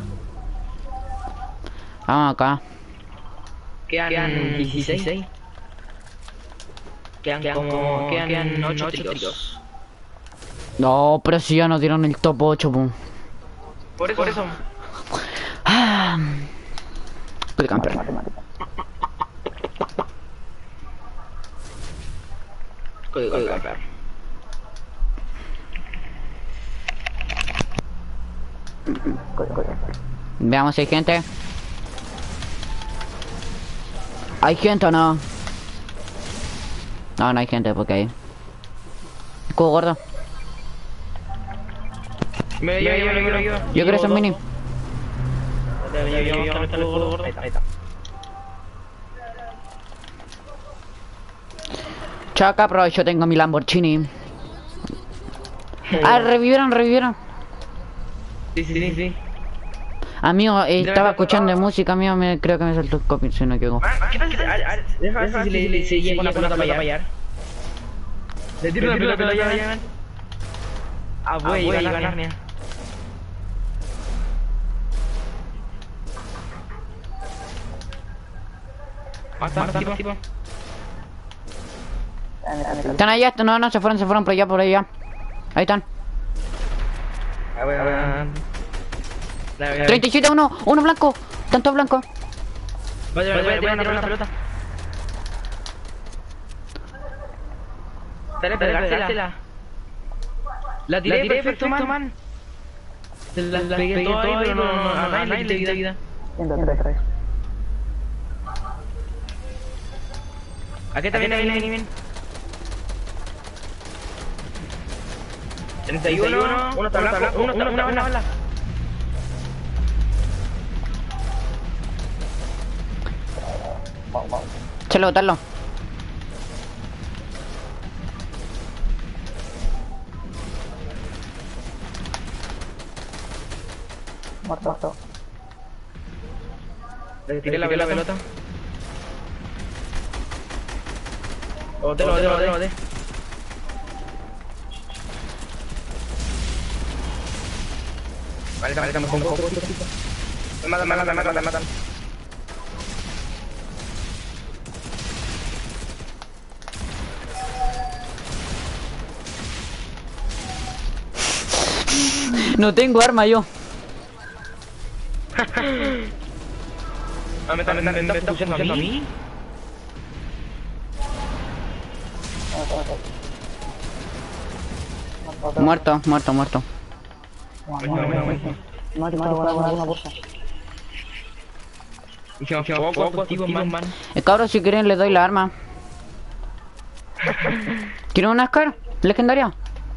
Vamos acá. Quedan dieciséis. Quedan como... Quedan ocho tiros. No, pero si ya nos dieron el top ocho, pum. Por eso... Por eso. Ah. Estoy campeón. Matemática. Código de campeón. Código, código. Veamos si hay gente. ¿Hay gente o no? No, no hay gente porque hay. escudo gordo. Me yo, yo, yo, yo. Yo quiero esos mini. Ahí está, ahí está. Chaca, pero yo tengo mi Lamborghini. Ah, revivieron, revivieron. Sí, sí, sí, sí. Amigo, eh, estaba escuchando música, amigo, me, creo que me saltó el copy, si no me equivoco. ¿Qué pasa? Deja ver si le si llega una pelota para allá. Le tiro una pelota para allá. Ah, voy a ganar, mira. Mata, mata, tipo. Están allá, no, no, se fueron, se fueron por allá, por allá. Ahí están. A ver, a ver. treinta y siete, uno, uno blanco. Tanto blanco. Vaya, vaya, vaya, vaya, una pelota. Dale, pegársela. La tiré, perfecto, man. Se la pegué todo ahí, pero no, no, a nadie le di vida. Aquí también, ahí viene, viene. treinta y uno, uno está blanco, uno está una bala. Chalo, botarlo. Muerto, muerto. Le tiré la pelota. Boté, lo boté, lo boté, lo boté. Vale, vale, estamos con poco. Me matan, me matan, me matan, me matan. No tengo arma yo. Ah, me están, me están, me están pusiendo a mí. Muerto, muerto, muerto. No ha quemado alguna cosa. Dijimos, poco, poco, tipo, man. Eh, cabros, si quieren les doy la arma. ¿Quieren una Scar? ¿Legendaria?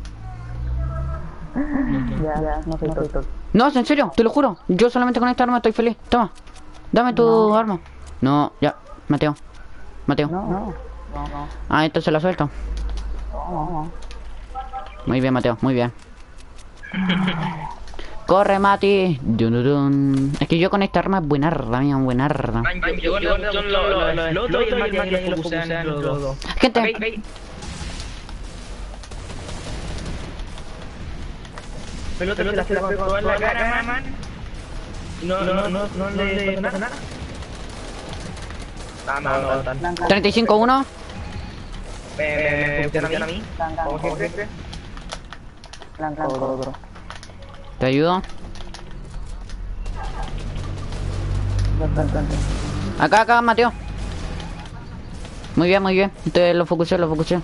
Ya, ya, no soy doctor. No, en serio, te lo juro. Yo solamente con esta arma estoy feliz. Toma, dame tu No. arma. No, ya, Mateo. Mateo. No, no. No, no. Ah, entonces la suelto. No, no. Muy bien, Mateo, muy bien. Corre, Mati. Dun, dun, dun. Es que yo con esta arma es buenarda, mía, buenarda. Llegó la cuestión, los lotos y el Mati ahí los focusean entre los dos. Gente, Pelota, pelota, se la pegó en la cara, man. No, no, no, no, no le pasa nada. No, no, no, no. treinta y cinco uno. Me, me, me funcionan a mí. Como siempre. Blanco, blanco, blanco. Te ayudo. Acá, acá, Mateo. Muy bien, muy bien. Te lo focusé, lo focusé.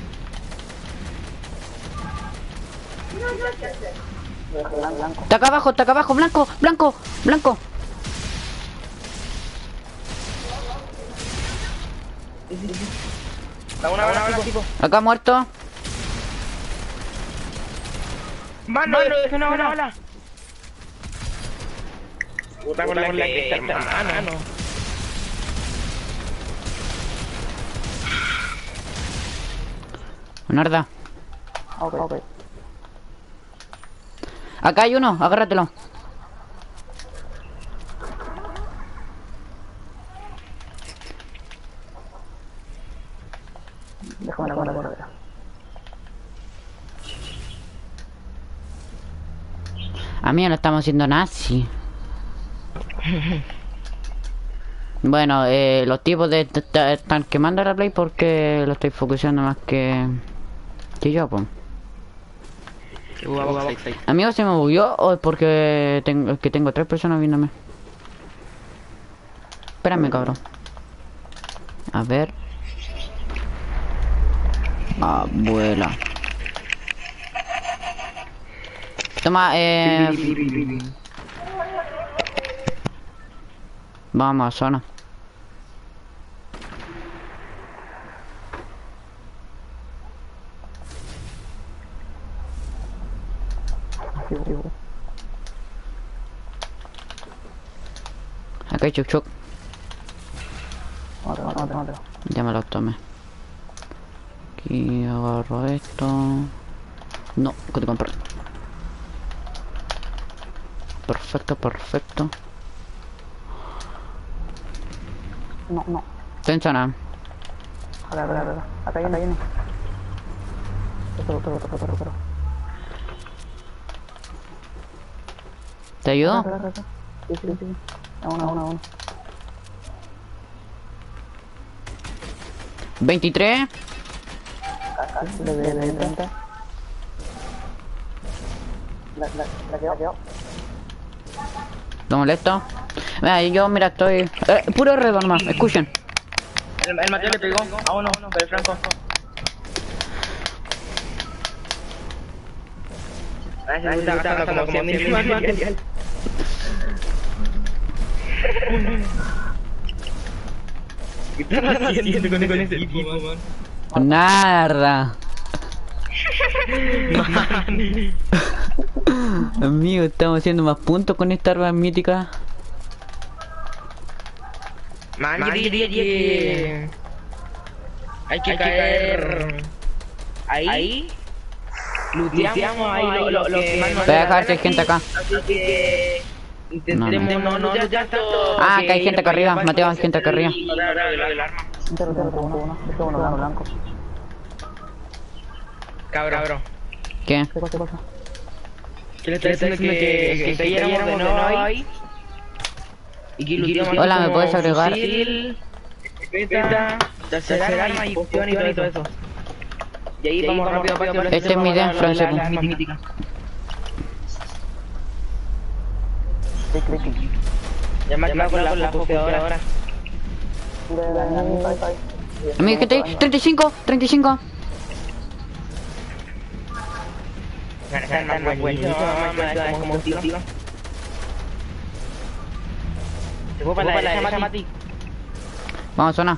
Está acá abajo, está acá abajo, blanco, blanco, blanco. Da una bala, tipo. Acá muerto. Mano, es una bala, bala. Puta con la que está, hermano. Narda. Ok, ok. Acá hay uno, agárratelo. Déjame la bola, bola. A mí no lo estamos haciendo nazi. Bueno, eh, los tipos de están quemando la play porque lo estoy focusando más que que yo, pues. Amigo, ¿se me bugueó o es porque tengo que tengo tres personas viéndome? Espérame, cabrón. A ver. Abuela. Toma, eh... Vamos a zona. Acá hay chuc chuc. Mátalo, mátalo, mátalo. Ya me lo tomé. Aquí agarro esto. No, que te compré. Perfecto, perfecto. No, no. Tensiona. Acá, acá, acá. Acá viene, acá viene. Pero, pero, pero, pero, pero. ¿Te ayudo? Acá, acá, acá. Sí, sí, sí. A una, a una, a una. veintitrés. Acá, de, de, de treinta. La, la, la quedó, quedó. ¿Lo molesto? Mira, yo, mira, estoy... Eh, puro redo nomás, escuchen. El, el Mateo le pegó a uno, pero el Franco. A ese está gastando como cien mil material. ¿Qué están haciendo con ese equipo, man? Nada. Amigo, estamos haciendo más puntos con esta arma mítica. Man, yo diría que... Hay que caer... Ahí... Luteamos ahí lo, lo, lo que más nos Voy a da dejar la si hay gente gana, acá. así que... Intentemos no, no, no lutear tanto... Ah, que hay gente acá arriba, Mateo, hay gente acá arriba. Entero, entero, uno, uno. Este uno blanco, blanco. Cabrón. ¿Qué? ¿Qué cosa, qué cosa? ¿Qué le está diciendo que, que, que cayéramos de nuevo ahí? Y que luteamos Hola, ¿me como puedes agregar? fusil, escopeta, tercer arma y poción y todo eso. Y ahí vamos rápido, rápido, rápido. Este es mi idea, Francia. Las armas míticas. Clic, clic, clic. Ya me ha con la focuseadora. De, de, de, ahí, ahí. Amigo, ¿qué te? treinta y cinco, treinta y cinco. Están más buenísimo, es como un tiro. ¿Te fue para la derecha, Mati? Vamos, zona.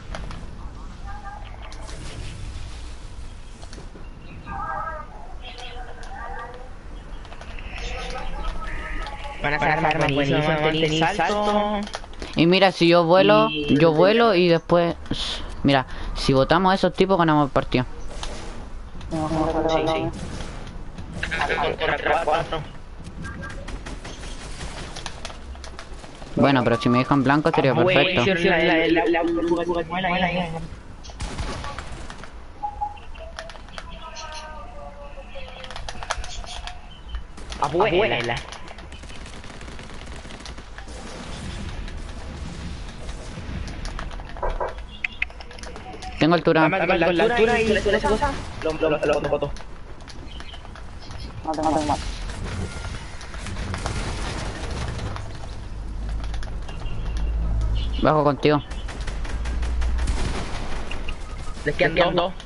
Van a ser armas buenísimas, tenéis salto. Y mira, si yo vuelo, yo vuelo y después... Mira, si votamos a esos tipos ganamos el partido. Sí, sí. Contra cuatro. Bueno, pero si me dejan blanco sería perfecto. Abuela. Tengo altura. Con la altura y esa cosa, lo botó. No tengo, no tengo más. Bajo contigo. Les quedan dos.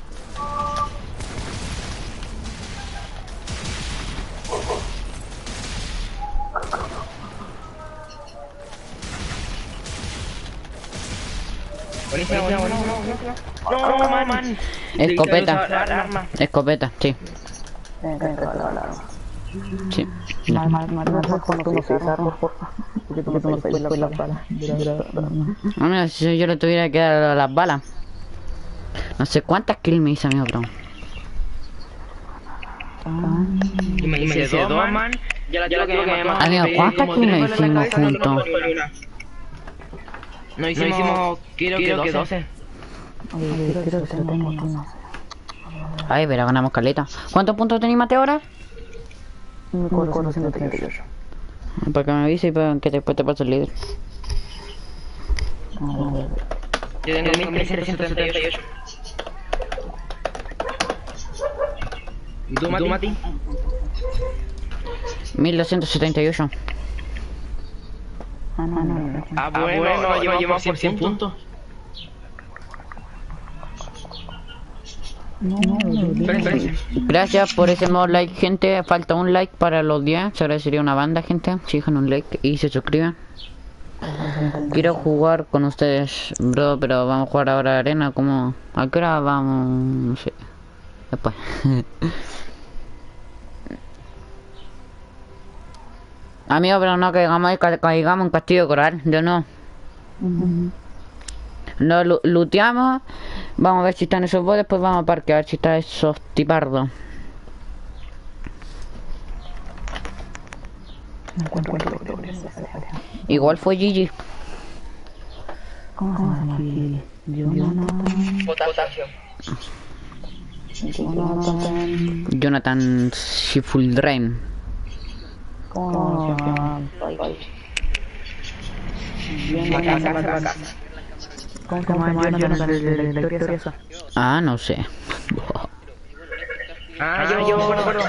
Buenísimo, buenísimo. No, man, man. Escopeta. Escopeta, sí. Ven, ven, ven, ven. Sí. Mal, mal, mal, mal, por favor, no seas armas, porfa. Porque tú me tomas después las balas. Ah, mira, si yo le tuviera que dar las balas. No sé cuántas kills me hice, amigo, bro. Y me hice dos, man. Ya la tengo que me mató. Amigo, ¿cuántas kills me hicimos juntos? No hicimos, creo que doce. Oye, creo que se lo tengo aquí. Ay, pero ganamos caleta. ¿Cuántos puntos tenéis, Mateo, ahora? cuatrocientos treinta y ocho. Para que me avise y para que después te pase el líder. Yo tengo mil trescientos setenta y ocho. ¿Y tú, Mati? mil doscientos setenta y ocho. Ah, no, no, Ah, bueno, yo llevo cien puntos. Gracias por ese nuevo like, gente. Falta un like para los diez. Se agradecería una banda, gente. Si dejan un like y se suscriben. Quiero jugar con ustedes, bro, pero vamos a jugar ahora arena. Como ¿a qué hora vamos? No sé. Después. Amigo, pero no caigamos, ca caigamos en Castillo Coral, yo no. Uh-huh. Lo lu looteamos, vamos a ver si están esos bots, después vamos a parquear, a ver si están esos tipardos. No encuentro, encuentro, Igual fue Gigi. ¿Cómo se llama aquí? Jonathan. Votación. Jonathan. Jonathan Shifuldrein. ¿Cómo se llama? Jonathan. ¿Cómo se llama Jonathan de la historia esa? Ah, no sé. Ah, yo, yo, me acuerdo.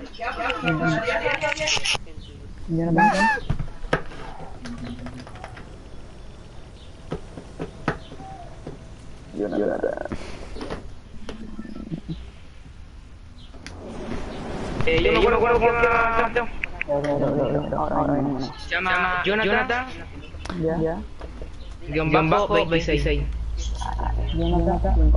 Jonathan. Eh, yo me acuerdo, acuerdo cómo se llama Jonathan. Ya, ya. Guión bajo veintiséis. Jonathan.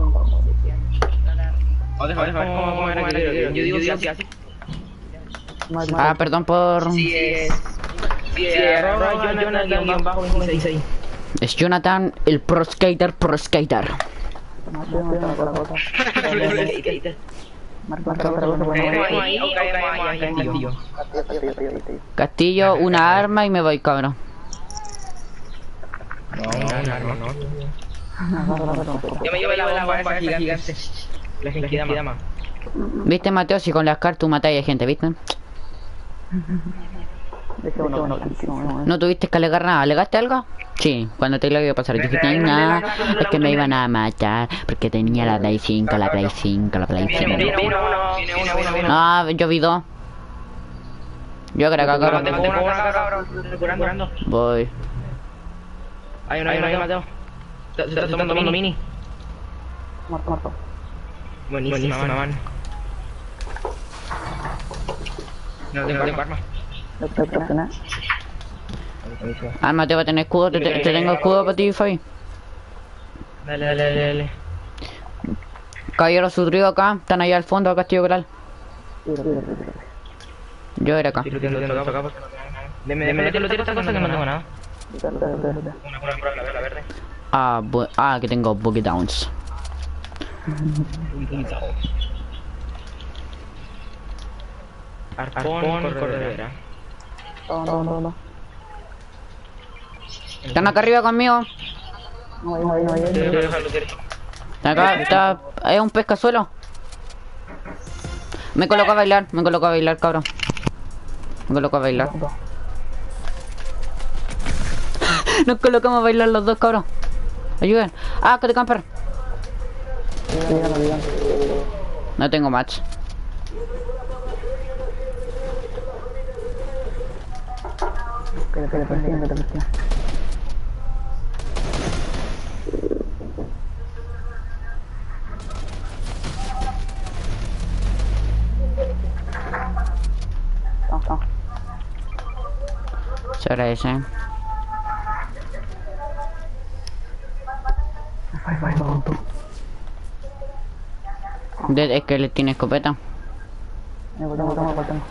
O deja, deja, ¿cómo, cómo era que yo digo? Yo digo así. Ah, perdón por... Sí, es... Sí, es arroba Jonathan guión bajo veintiséis. Es Jonathan, el pro skater, pro skater. Castillo, una arma y me voy, cabrón. No, no, no. Yo me llevo la bomba esa gigante. La Genkidama. ¿Viste, Mateo? Si con las cartas tú matáis a gente, ¿viste? ¿No tuviste que alegar nada? ¿Alegaste algo? Sí, cuando te lo iba a pasar. Dijiste, nada, es que me iban a matar porque tenía la Play cinco, la Play cinco, la Play cinco. Ah, yo vi dos. Yo creo que acá. Voy. Hay una, hay una, Mateo. Se está tomando mini. Muerto, muerto. Buenísima, man. No tengo arma. Ah, Mateo va a tener escudo. Te, te, te tengo escudo para ti, Fabi. Dale, dale, dale, dale. Caballero Sudrigo acá. Están allá al fondo, Castillo Coral. Yo era acá. Deme, deme, lo tiro esta cosa que no tengo nada. Una pura pura la verde. Ah, ah, que tengo boogie downs. Arpón, corredera. No, no, no, no. ¿Están acá arriba conmigo? No, no, no, no. Acá está. ¿Es un pescazuelo? Me coloco a bailar, me coloco a bailar, cabrón. Me coloco a bailar. Nos colocamos a bailar los dos, cabrón. Ayuden. Ah, que te camper. No tengo match. Que te presión, que te presión. No, no. Se agradece. Vai, vai, volto. De, es que le tiene escopeta. Me voltemos, voltemos, voltemos.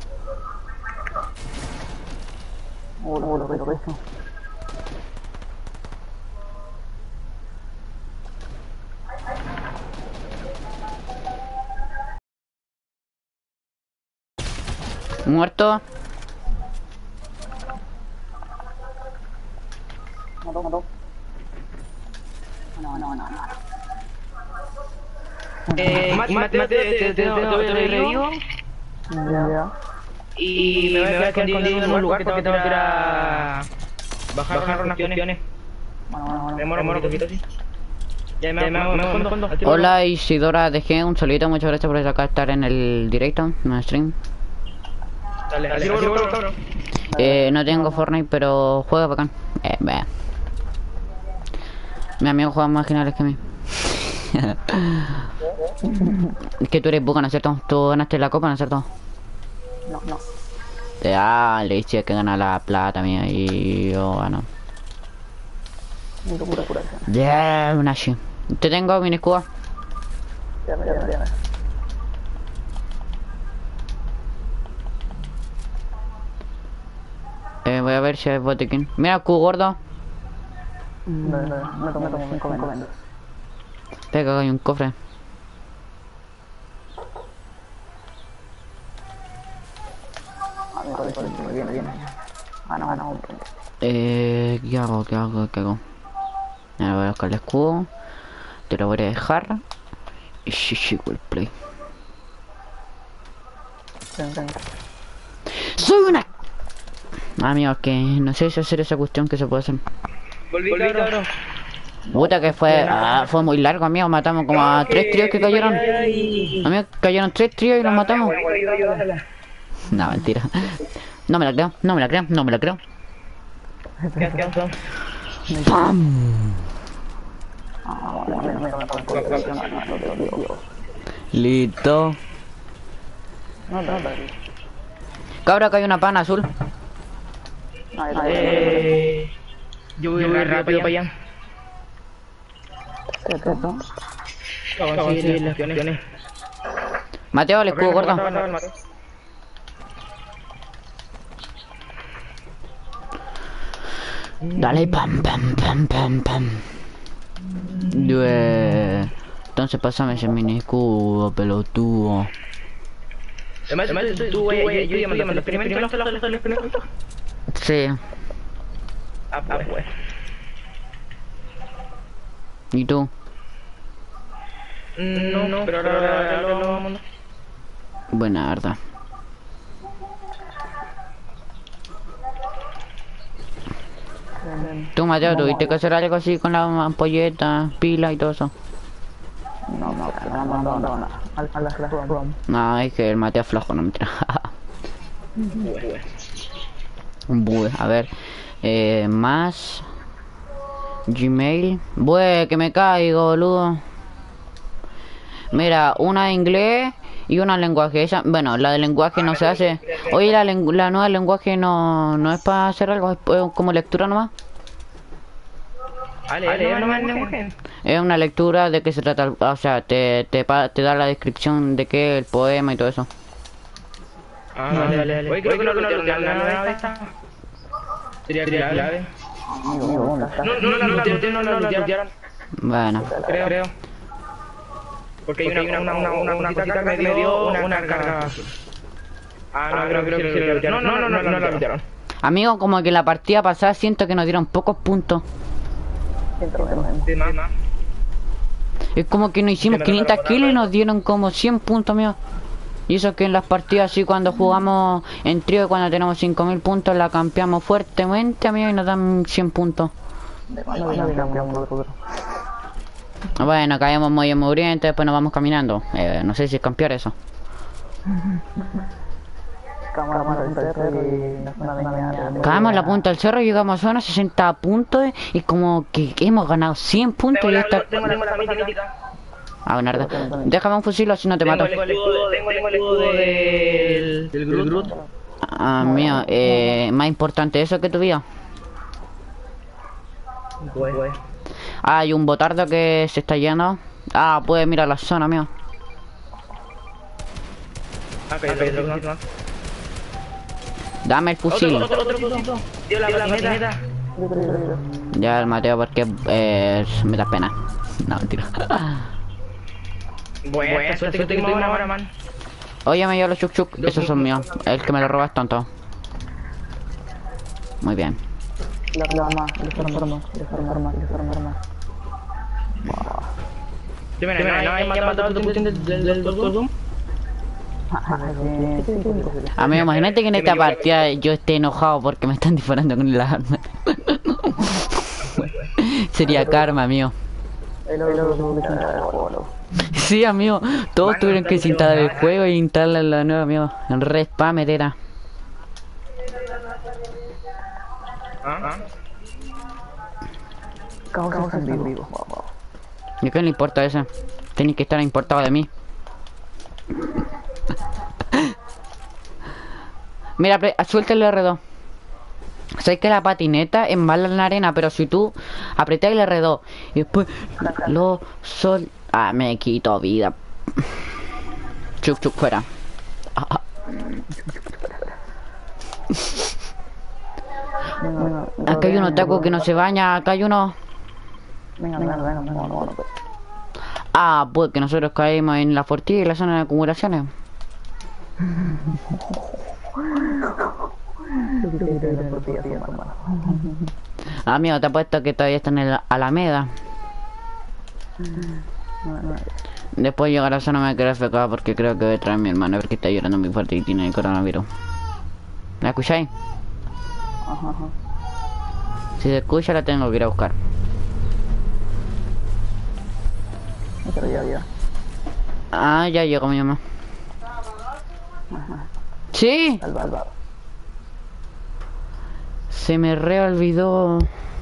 Oh, lo, lo, lo, eso. Muerto. Mató, mató. No, no, no, no. Eh, Mateo, te revivo. Ya, ya. Y me voy a quedar escondido en un lugar porque tengo que ir a bajar unas cuestiones. Bueno, bueno, bueno. Me muero, muero un poquito, sí. Ya me escondo. Hola Isidora D G, un saludito, muchas gracias por acá estar en el directo, en el stream. Dale, dale, dale, cabrón. Eh, no tengo Fortnite, pero juega bacán. Eh, vea. Mi amigo juega más geniales que a mí. Es que tú eres buca, ¿no es cierto? Tú ganaste la copa, ¿no es cierto? No, no. Ah, le hice que gana la plata mía y yo gano. Pura, pura, pura. Yeah, una shit. Te tengo mi escudo. Ya, ya, ya, ya. Eh, voy a ver si hay botiquín. Mira, Q gordo. No, no, no, no tomo, no tomo, cinco vendas. Pega, hay un cofre. Ah, me parece, viene, viene. Ah, no, no, un punto. Eh, ¿qué hago? ¿Qué hago? ¿Qué hago? Me voy a buscar el escudo. Te lo voy a dejar. Y sí, sí, el play. Ven, ven. ¡Soy una! Amigo, que no sé si hacer esa cuestión que se puede hacer. Volví, cabrón. Puta que fue, ah, fue muy largo, amigo. Matamos como a tres tríos que cayeron. Amigo, cayeron tres tríos y los matamos. No, mentira. No me la creo, no me la creo, no me la creo. ¿Qué haces? ¡Pam! Ah, bueno, mira, mira, mira, mira, mira. Listo. No, no, no. Cabra, que hay una pana azul. Eh... Yo voy rápido para allá. ¿Qué es esto? Para conseguir las opciones. Mateo, el escudo gordo. Dale, pam, pam, pam, pam, pam. Due. Entonces pásame ese mini escudo, pelotudo. Además, tú, güey, yo llamando al experimento, ¿no estás al experimento? Sí. Ah, pues. ¿Y tú? No, no, pero ahora lo vamos. Buena verdad. Tú, Mateo, tuviste que hacer algo así con la ampolleta, pila y todo eso. No, no, no, no, no, no, no. Al, al, al, al, No, es que el Mateo es flojo, no me tira. Un bue, a ver. Eh, más. Gmail. Bue, que me caigo, boludo. Mira, una de inglés y una de lenguaje. Esa, bueno, la de lenguaje no se hace. Oye, la, la nueva lenguaje no, no es para hacer algo, es como lectura nomás. Ale, ale, no me lenguaje. Es una lectura de qué se trata, o sea, te, te, te da la descripción de qué, el poema y todo eso. Ah, dale, dale, dale. Oye, creo que no lo la nueva esta. Sería clave. No, no, no, no, no, no, no, bueno. Creo, creo. Porque hay una, una, una, una, una cosita que me dio una carga. Ah, no, creo, creo que no, no, no, no, no la metieron. Amigo, como que la partida pasada siento que nos dieron pocos puntos. Es como que nos hicimos quinientas kills y nos dieron como cien puntos, amigo. Y eso que en las partidas así cuando jugamos en trío, cuando tenemos cinco mil puntos, la campeamos fuertemente, amigo, y nos dan cien puntos. Bueno, caemos muy mugrientos, después nos vamos caminando. Eh, no sé si es campear eso. Caemos en la punta del cerro, llegamos a zona sesenta puntos y como que hemos ganado cien puntos y esta... Ah, bueno, déjame un fusil o si no te mato. Tengo el escudo, tengo el escudo del, del Groot. Ah, mío, eh, más importante eso que tu vida. Ah, hay un botardo que se está yendo. Ah, puedes mirar la zona, mío. Dame el fusil. Otro, otro, otro, otro. Dio la patineta. Ya el Mateo porque eh, me da pena. No, mentira. Bueno, esta suerte que tengo ahora, man. Oye, me llevo los chuk chuk. Esos son míos. El que me lo roba es tonto. Muy bien. La arma, la arma, la arma, la arma. ¿Qué me no hay matado a tu cuestión del Doctor Doom? Amigo, imagínate que en esta partida yo esté enojado porque me están disparando con las armas. Sería karma, amigo. Sí, amigo, todos tuvieron que instalar el juego e instalar la nueva, amigo. En re spammer era. ¿Ah? Causa en vivo. ¿Y qué le importa eso? Tenéis que estar importado de mí. Mira, suelta el R dos. Sabes que la patineta es mala en la arena, pero si tú apretas el R dos y después lo sol... Ah, me quito vida. Chuc, chuc, fuera. Ah, ah. un otaku que no se baña, acá hay uno. Venga, venga, venga, venga, venga, venga. Ah, pues que nosotros caímos en la fortilla y la zona de acumulaciones. Amigo, te apuesto que todavía está en el Alameda. Después llegar a la zona me quedé F K porque creo que voy a traer a mi hermano porque está llorando muy fuerte y tiene el coronavirus. ¿La escucháis? Ajá, ajá. Si se escucha la tengo que ir a buscar. Pero ya, ya. Ah, ya llegó mi mamá. Sí. Alba, alba. Se me reolvidó.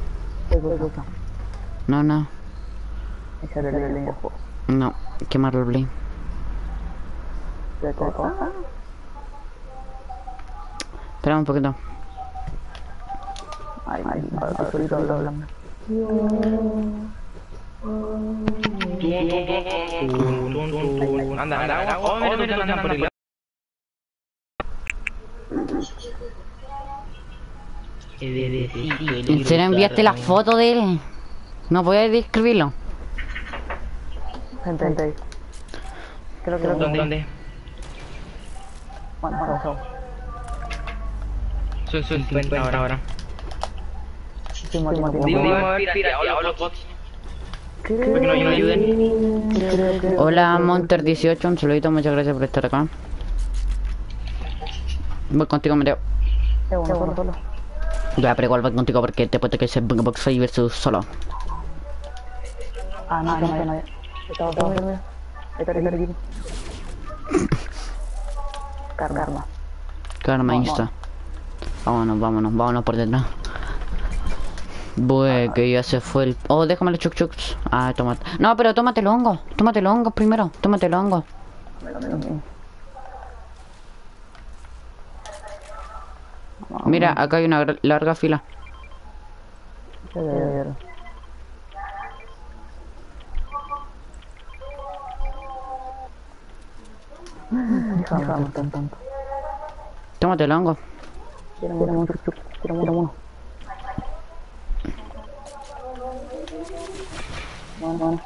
No, no. Echarle el leño. No, quemar el play. ¿De coca? Espera un poquito. Ay, ay, ay, solito hablando. Anda, anda, anda. Oh, mira, mira, mira, por el lado. ¿En serio enviaste la foto de él? No voy a describirlo. Gente, gente. Creo que ¿Dónde? ¿Dónde? Bueno, bueno, bueno. Soy cincuenta ahora, ahora. Dime, dime, Dime, a ver, pirateado los bots. ¿Por qué no no ayuden? Hola Monter dieciocho, un saludito, muchas gracias por estar acá. Voy contigo, Mateo. Eh, bueno, solo, solo. Ya, pero igual voy contigo porque te puedo que es Box seis versus solo. Ah, no, no, no, no. Estaba todo, mira, mira. Está el equipo. Karma. Karma Insta. Vámonos, vámonos, vámonos por detrás. Bueno, que ya se fue el... Oh, déjame los chuc chucs. Ah, tómate. No, pero tómate el hongo. Tómate el hongo primero. Tómate el hongo. Mira, acá hay una larga fila. Tómate el hongo. Quiero uno, quiero uno. Bueno, bueno.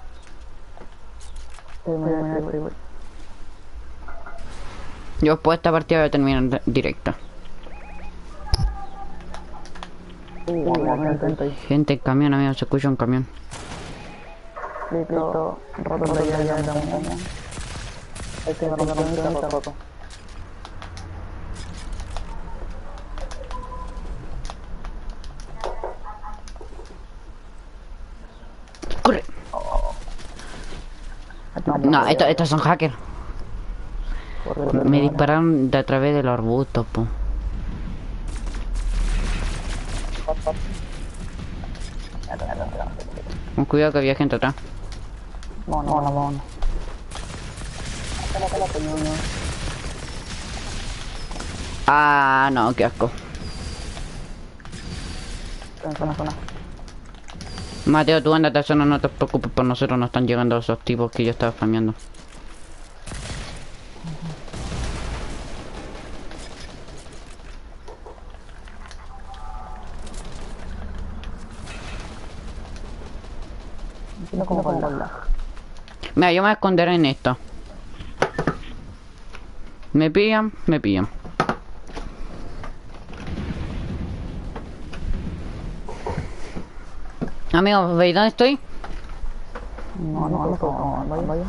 Yo después de esta partida voy a terminar directa. Gente en camión, amigo, se escucha un camión. Listo, roto de ya, ya, ya. Este va a romper roto. ¡Corre! No, estos, estos son hackers. Me dispararon de a través de los arbustos, po. Con cuidado que había gente atrás. No, no, no, no. Ah, no, qué asco. Zona, zona. Mateo, tú andate a zona, no te preocupes por nosotros, no están llegando esos tipos que yo estaba spameando. No como con la... Mira, yo me voy a esconder en esto. Me pillan, me pillan. Amigos, ¿veis dónde estoy? No, no, no, no, vaya, vaya.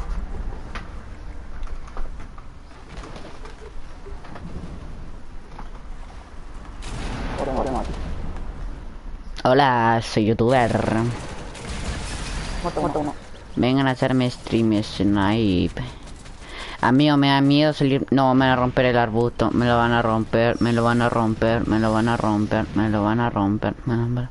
Hola, soy youtuber. Muerto, muerto uno. Vengan a hacerme stream snipe. Amigo, me da miedo salir. No, me van a romper el arbusto. Me lo van a romper, me lo van a romper, me lo van a romper, me lo van a romper. Me lo van a...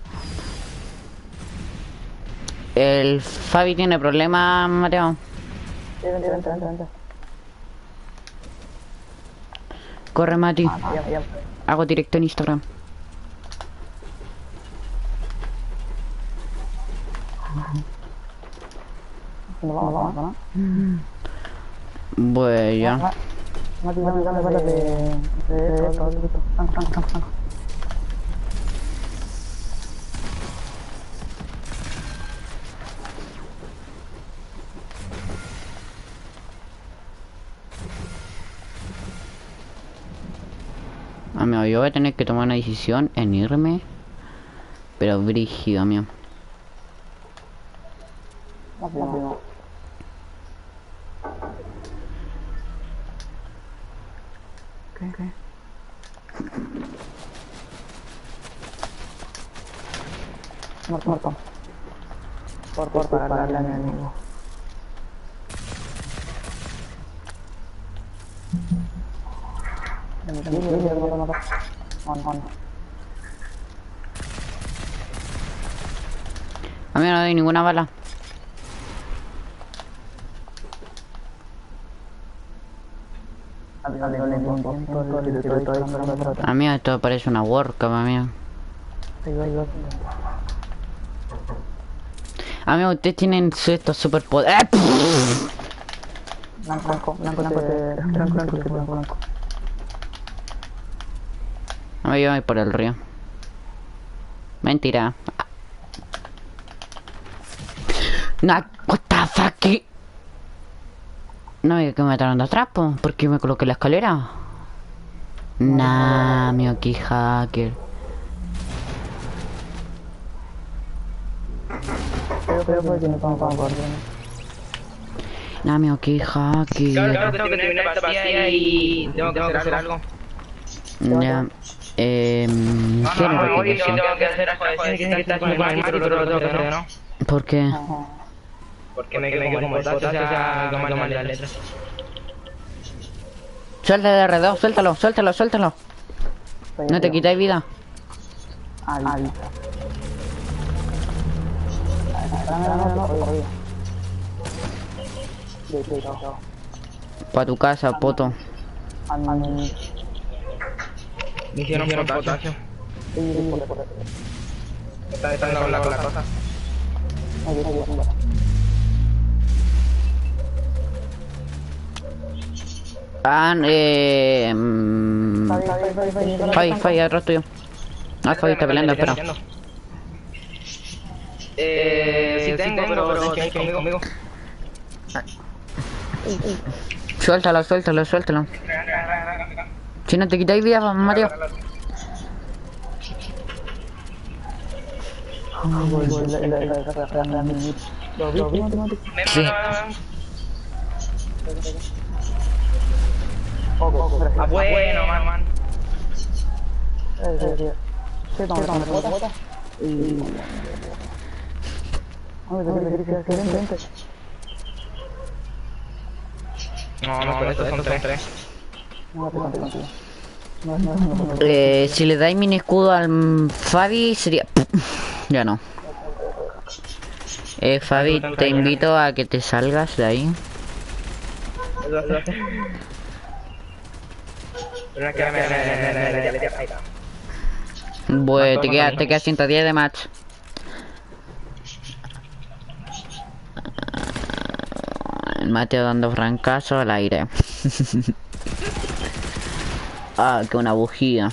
El Fabi tiene problemas, Mateo. Sí, vente, vente, vente, vente. Corre, Mati. Ah, ya, ya. Hago directo en Instagram. No, vamos, vamos, vamos. Pues ya. Mati, dame, dame balas de... de... de... Amigo, yo voy a tener que tomar una decisión en irme. Pero brígido, amigo. No, no, no. Ok, ok. Muerto, muerto. Por, por, para darle a mi amigo. A mí no doy ninguna bala. A mí esto parece una worka, amigo. Amigo, ustedes tienen estos superpoderes. ¡Eh! Blanco, blanco, blanco, blanco, blanco, blanco, blanco. A mí yo voy por el río. Mentira. Nah, what the fuck? No me que me mataron de atrás, po. ¿Por qué me coloqué la escalera? Nah, amigo, que hacker. Pero, pero, pero, tiene como para guardar. Nah, amigo, que hacker. Claro, claro, tengo que terminar esta partida y tengo que hacer algo. Ya. Eh. No, ¿Qué no, no, no, hoy tengo que hacer algo. Tiene que estar con el Mati, pero lo tengo que hacer, ¿no? ¿Por qué? Porque me quedo como tacho, o sea, no mal las letras. Suelta de R dos, suéltalo, suéltalo, suéltalo. No te quitáis vida. Ah, listo. No, no, no, no, Pa' tu casa, poto. Me hicieron por potasio. Está dando la cosa. Ah, eh... mmm... Fabi, Fabi, atrás tuyo. Ah, Fabi está peleando, espera. Eh... Sí tengo, pero tienes que ir conmigo. Suéltalo, suéltalo, suéltalo. Si no te quitáis vida, Mario. Sí. Ah, bueno, man, man. No, no, con estos son tres, tres. Eh, si le dais mini escudo al Fabi sería... Ya no. Eh, Fabi, te invito a que te salgas de ahí. Pues te queda, te queda ciento diez de match. El Mateo dando francazo al aire. Ah, que una bujía.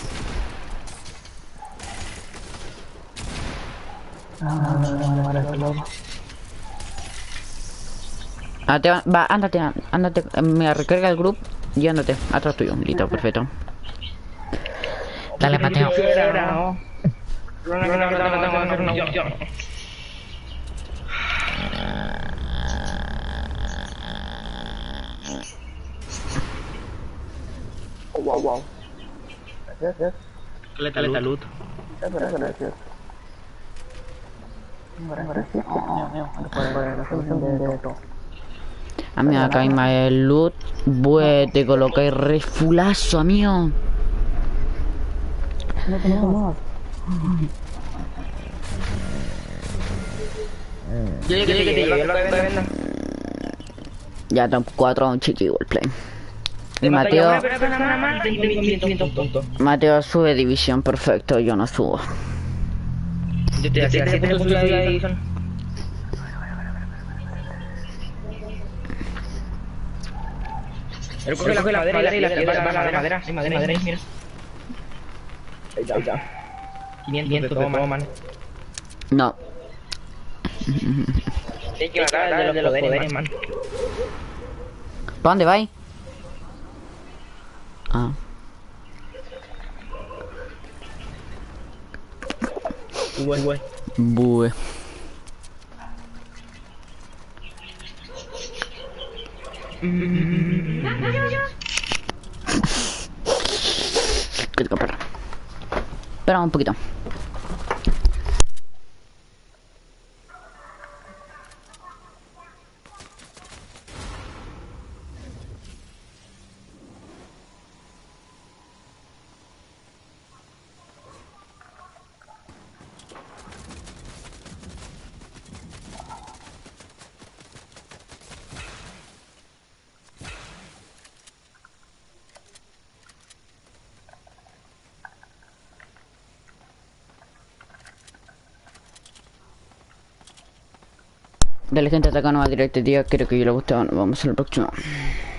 Ah, te va, va, ándate, ándate, me recarga el grupo y ándate, atrás tuyo, listo, perfecto. Dale, Mateo. Wow, wow. Gracias. Caleta, caleta, loot. Gracias, gracias. Amigo, acá hay más el loot. Pues te colocáis re fulazo, amigo. No tenemos más. Yo llegué, llegué, llegué. Ya top cuatro, un chiqui play. Y Mateo, Mateo sube división, perfecto, yo no subo. Yo te hacía siete puntos de división. Pero coge la madera y la piedra, la madera, hay madera, madera, mira. Ahí está, ahí está. quinientos de todo, man. No. Hay que matar de los poderes, man. ¿Para dónde vais? Ah. Bue, bue. Bue. ¿Qué te perra? Espera un poquito. Dale gente, hasta acá no va directo, tío. Creo que yo le gustaba. Vamos al próximo.